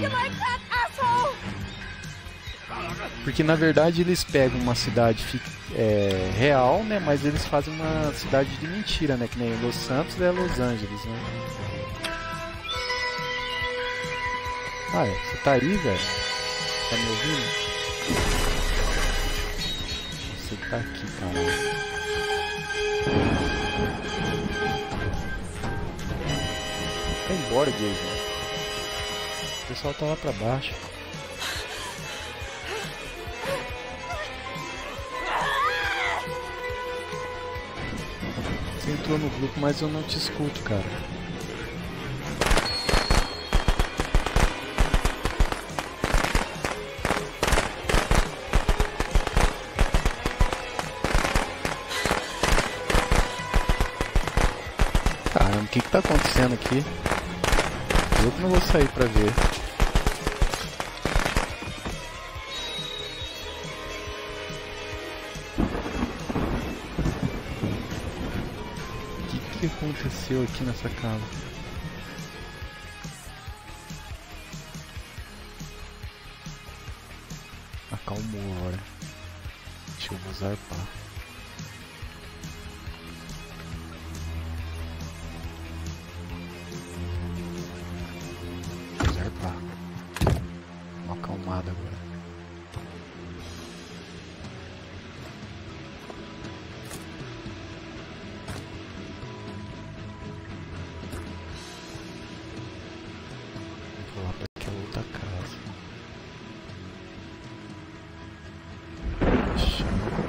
Porque na verdade eles pegam uma cidade é, real, né? Mas eles fazem uma cidade de mentira, né? Que nem Los Santos é Los Angeles, né? Ah, é. Você tá aí, velho? Tá me ouvindo? Você tá aqui, cara. Vai embora, Jason. O pessoal tá lá pra baixo. Você entrou no grupo, mas eu não te escuto, cara. Caramba, o que que tá acontecendo aqui? Eu que não vou sair pra ver. O que aconteceu aqui nessa casa? Acalmou agora. Deixa eu vou zarpar. Vou zarpar. Uma acalmada agora. Vou lá pra aquela outra casa. Ixi.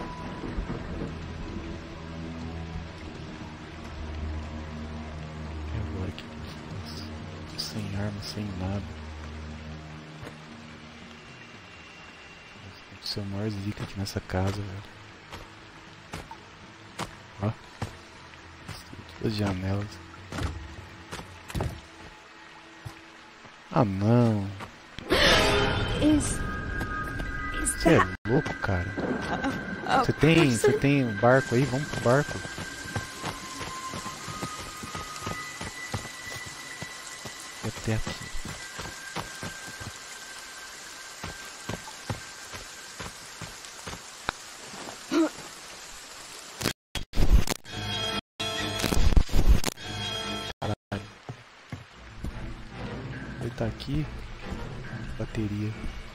E agora que eu faço? Tô sem arma, sem nada. Aconteceu a maior zica aqui nessa casa, velho. Ó. Todas as janelas. Ah, não. Is... Is Você é that... louco, cara. a Você tem, person? você tem um barco aí? Vamos pro barco. E até aqui. Caralho. Ele tá aqui. Bateria.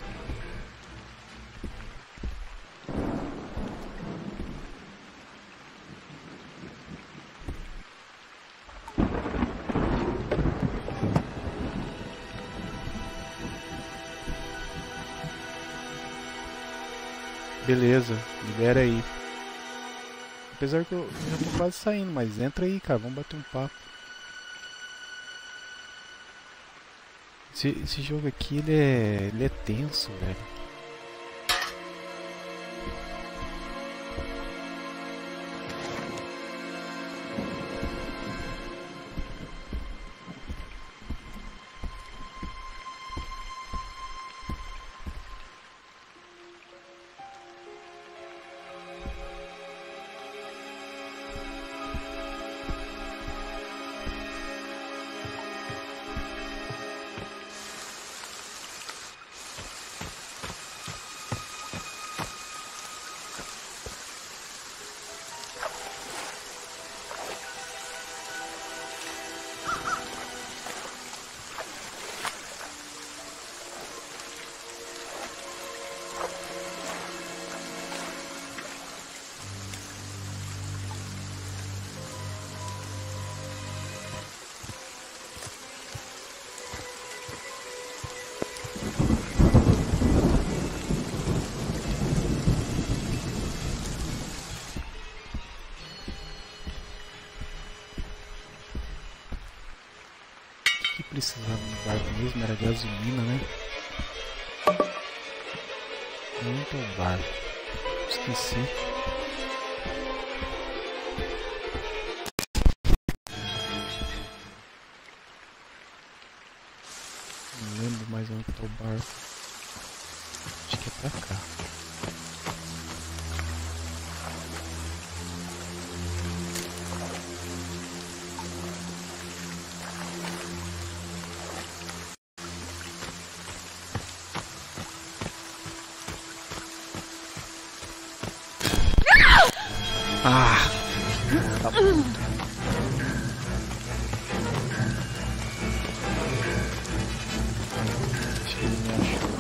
Beleza, libera aí. Apesar que eu já tô quase saindo, mas entra aí, cara, vamos bater um papo. Esse, esse jogo aqui, ele é, ele é tenso, velho. Precisava no barco mesmo, era gasolina, né? Muito o barco. Esqueci. Não lembro mais onde tá o barco. Acho que é pra Ah! Tá puta. Acho que ele me achou.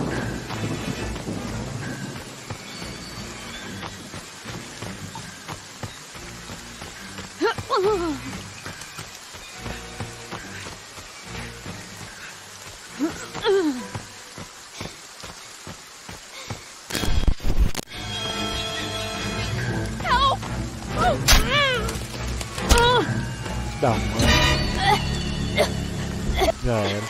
Da mãe. Já era.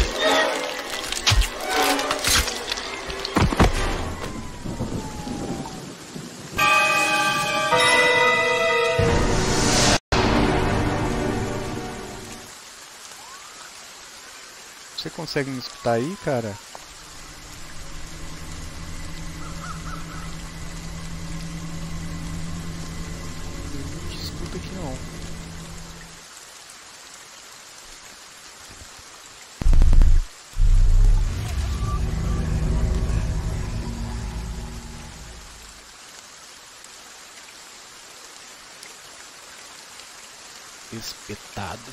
Você consegue me escutar aí, cara? Eu não te escuto aqui não. Espetado.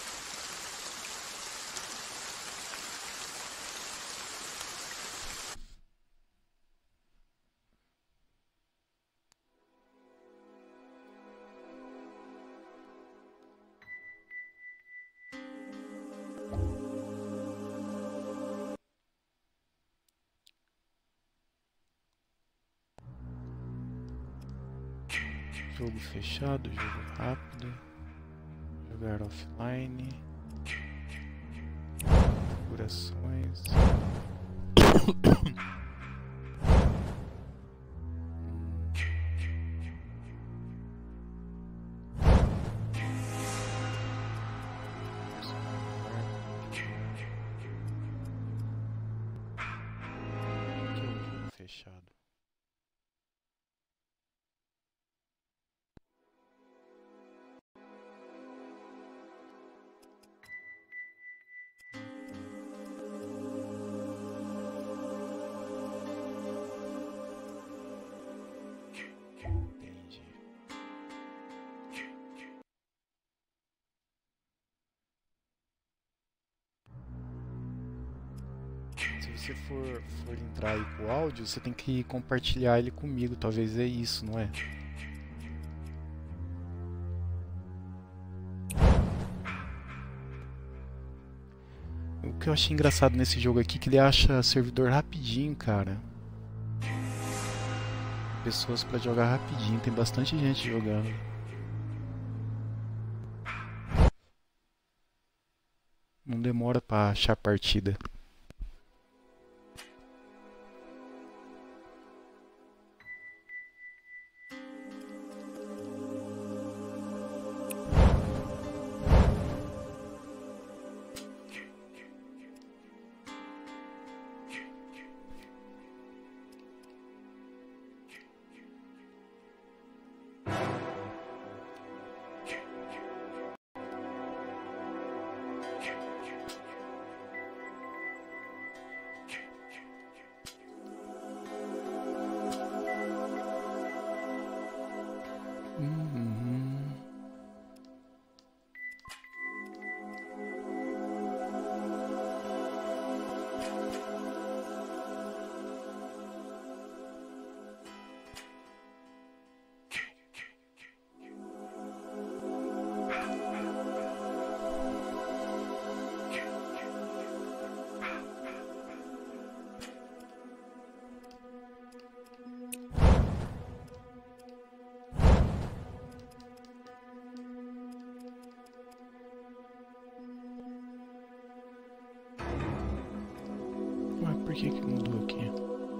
Jogo fechado, jogo rápido. Jogar offline, configurações. Aqui é o jogo fechado. Se você for, for entrar aí com o áudio, você tem que compartilhar ele comigo. Talvez é isso, não é? O que eu achei engraçado nesse jogo aqui é que ele acha servidor rapidinho, cara. Pessoas pra jogar rapidinho. Tem bastante gente jogando. Não demora pra achar partida. Uhum. Mas por que que mudou aqui?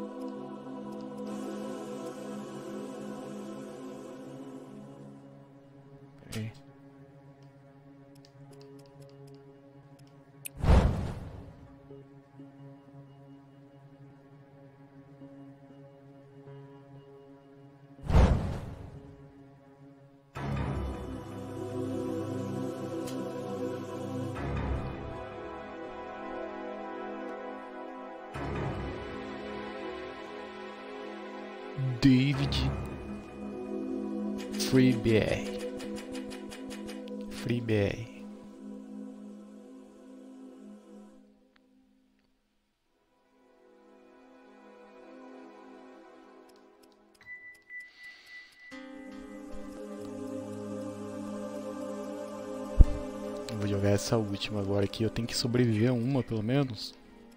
Peraí. David. Free B R. Free B R. Vou jogar essa última agora aqui. Eu tenho que sobreviver a uma, pelo menos.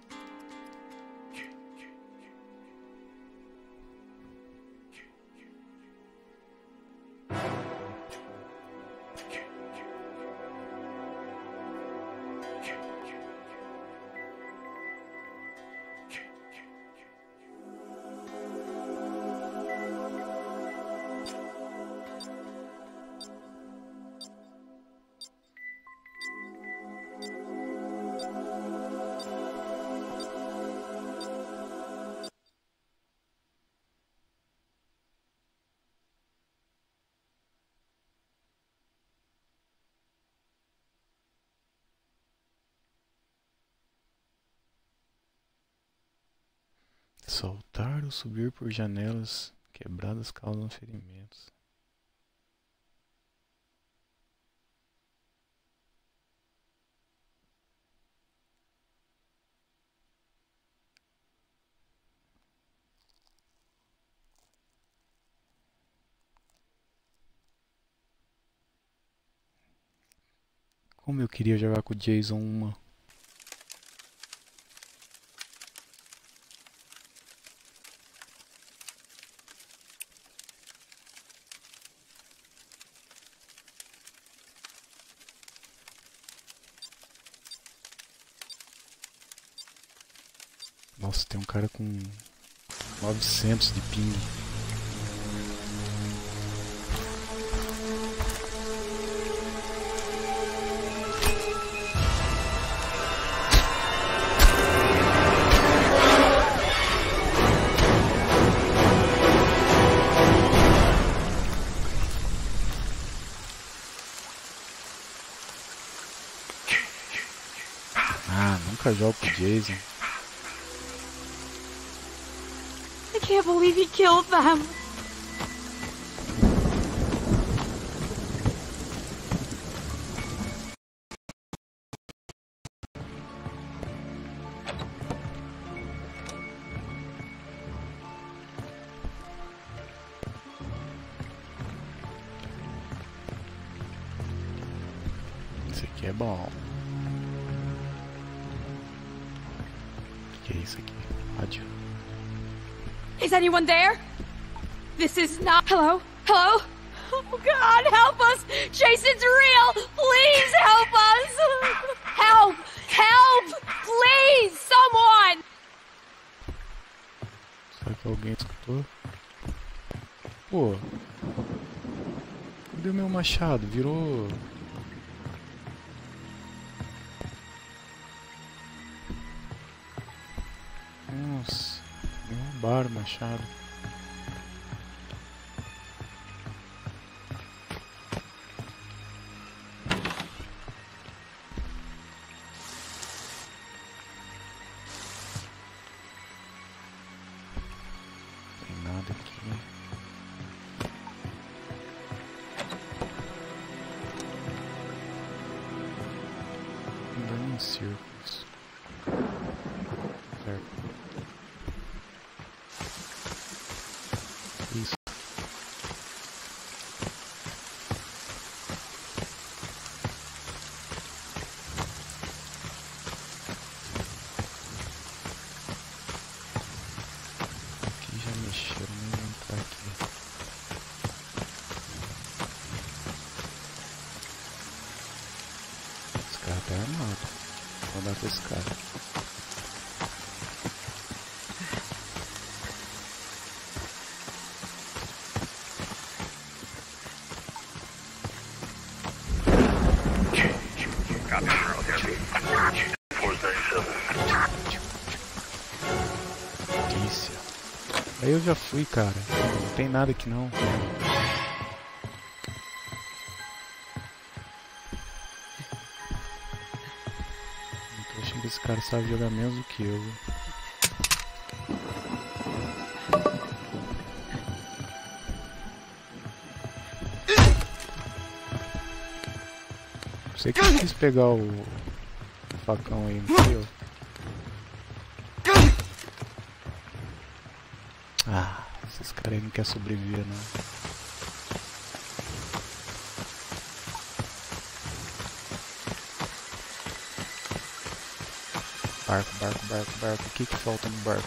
Saltar ou subir por janelas quebradas causam ferimentos. Como eu queria jogar com o Jason uma. Nossa, tem um cara com novecentos de ping. Ah, nunca jogo com o Jason. I can't believe he killed them. Isso aqui é bom. O que é isso aqui? Rádio. Is anyone there? This is not... Hello? Hello? Oh God, help us! Jason's real! Please help us! Help! Help! Please! Someone! Será que alguém escutou? Pô. Cadê o meu machado? Virou... Nossa. Me roubaram o machado. Tem nada aqui. Andando em círculos. Certo. Isso. Aqui já mexeram, nem vou entrar aqui. Esse cara tá armado. Vou dar pra esse cara. Delícia. Aí eu já fui, cara. Não tem nada aqui não. Eu tô achando que esse cara sabe jogar menos do que eu. Você que quis pegar o, o facão aí, não foi eu? Ah, esses caras aí não querem sobreviver, não. Barco, barco, barco, barco. O que que falta no barco?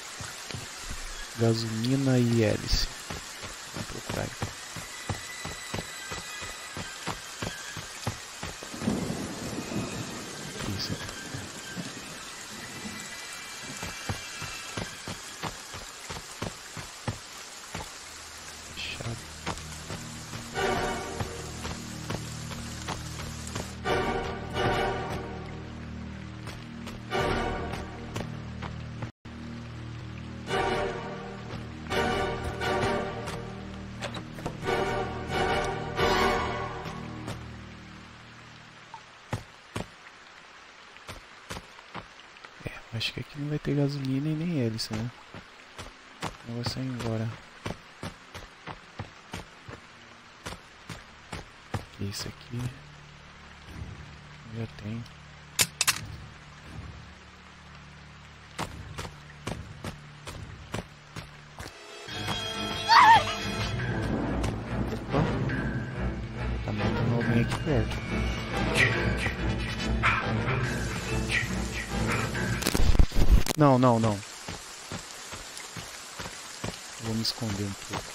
Gasolina e hélice. Vamos procurar aí. Isso aqui. Fechado. Acho que aqui não vai ter gasolina e nem hélice, né? Não vou sair embora. Que isso aqui? Já tem. Opa! Tá matando alguém aqui perto. Não, não, não. Vou me esconder um pouco.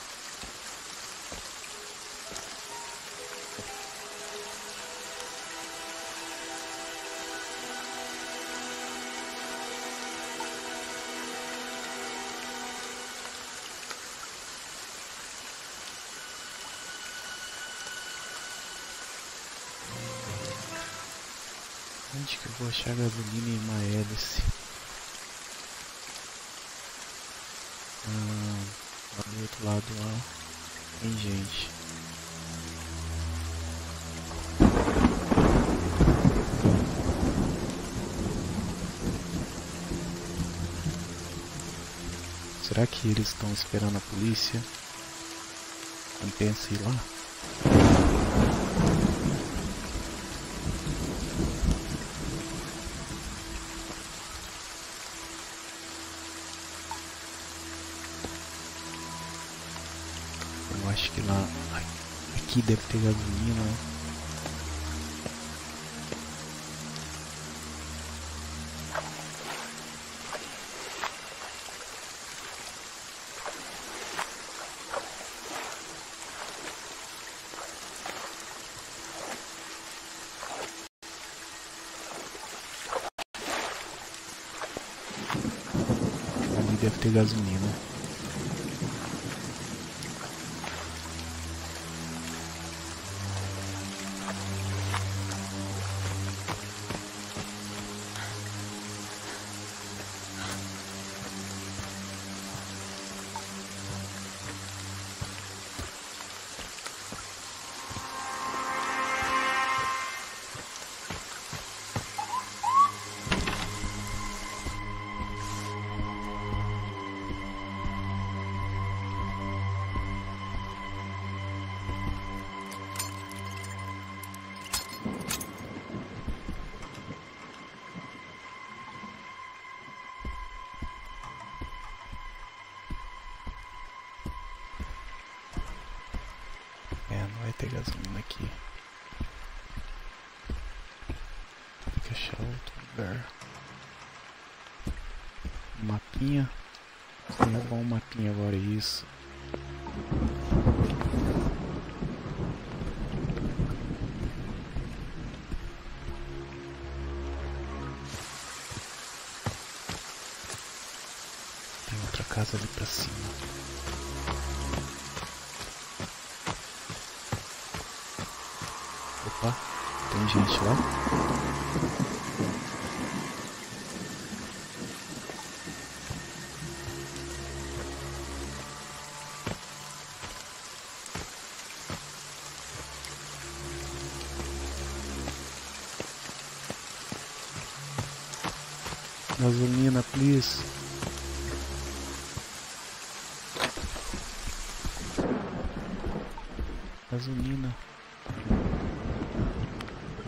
Onde que eu vou achar gasolina e uma hélice? Ah, lá do outro lado lá tem gente. Será que eles estão esperando a polícia? Compensa ir lá? Eu acho que lá, aqui deve ter gasolina. Ali deve ter gasolina. É, não vai ter gasolina aqui. Tem que achar outro lugar. Um mapinha. Seria bom um mapinha agora, isso. Tem outra casa ali pra cima. Opa, tem gente lá. Gasolina, please. Gasolina.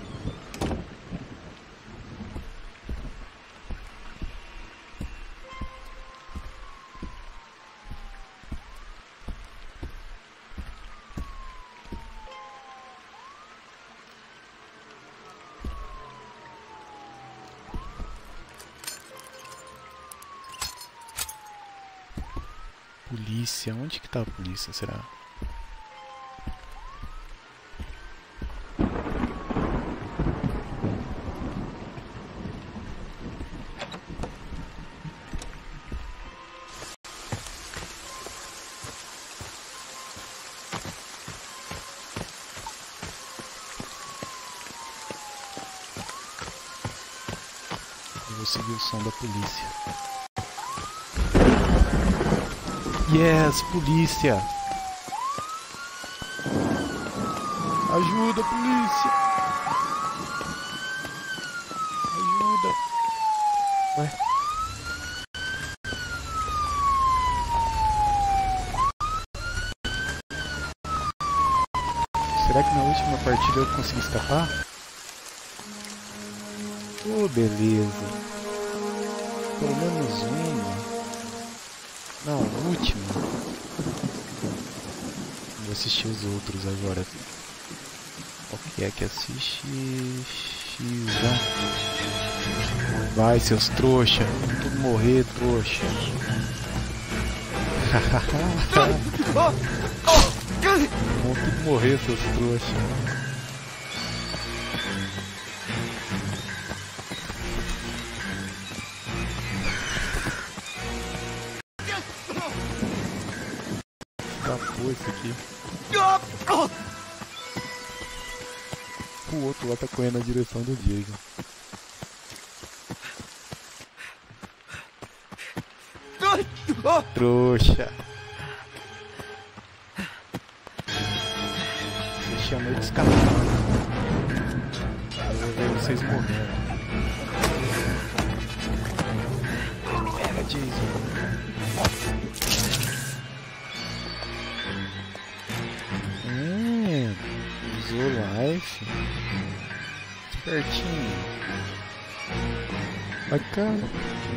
polícia. Onde que tá a polícia, será? Eu vou seguir o som da polícia. Yes, polícia! Ajuda, polícia! Ajuda! Ué? Será que na última partida eu consegui escapar? Oh, beleza. Pelo menos uma. Não, a última. Vou assistir os outros agora. Qual que é que assiste? X, vai, seus trouxa. Vamos tudo morrer, trouxa. Vamos tudo morrer, seus trouxa. Acabou isso aqui. O outro lá tá correndo na direção do Diego. Trouxa. Deixa a noite escapar. Eu vou ver vocês morrendo. Pega, Jason. Usou life. Espertinho. Bacana.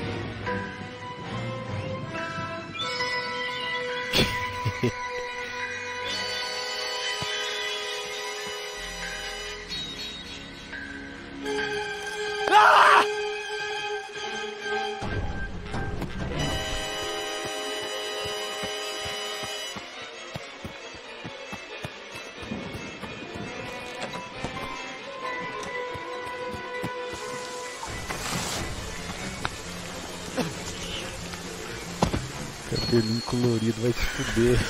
Cabelinho colorido vai se fuder.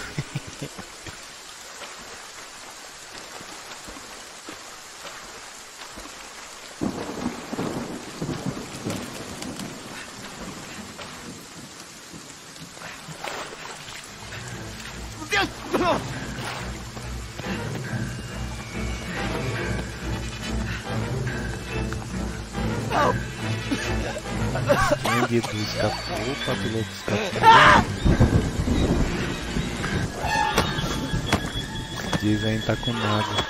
Sangue do escapou, o papiloto escapou. Esse Jason tá com nada.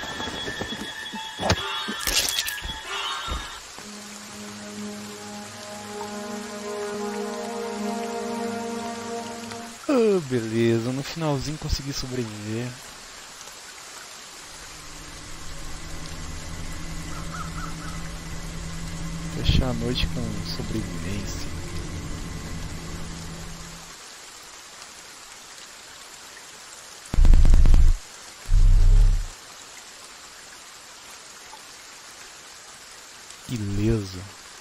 Oh, beleza, no finalzinho consegui sobreviver. Fechar a noite com sobrevivência. Ileso.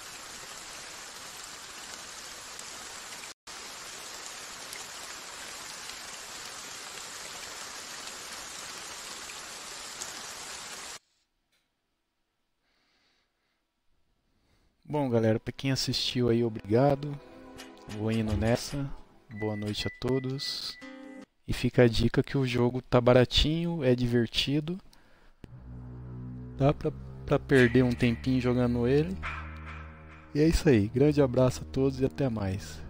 Bom, galera, para quem assistiu aí, obrigado. Vou indo nessa. Boa noite a todos. E fica a dica que o jogo tá baratinho, é divertido. Dá pra, pra perder um tempinho jogando ele. E é isso aí. Grande abraço a todos e até mais.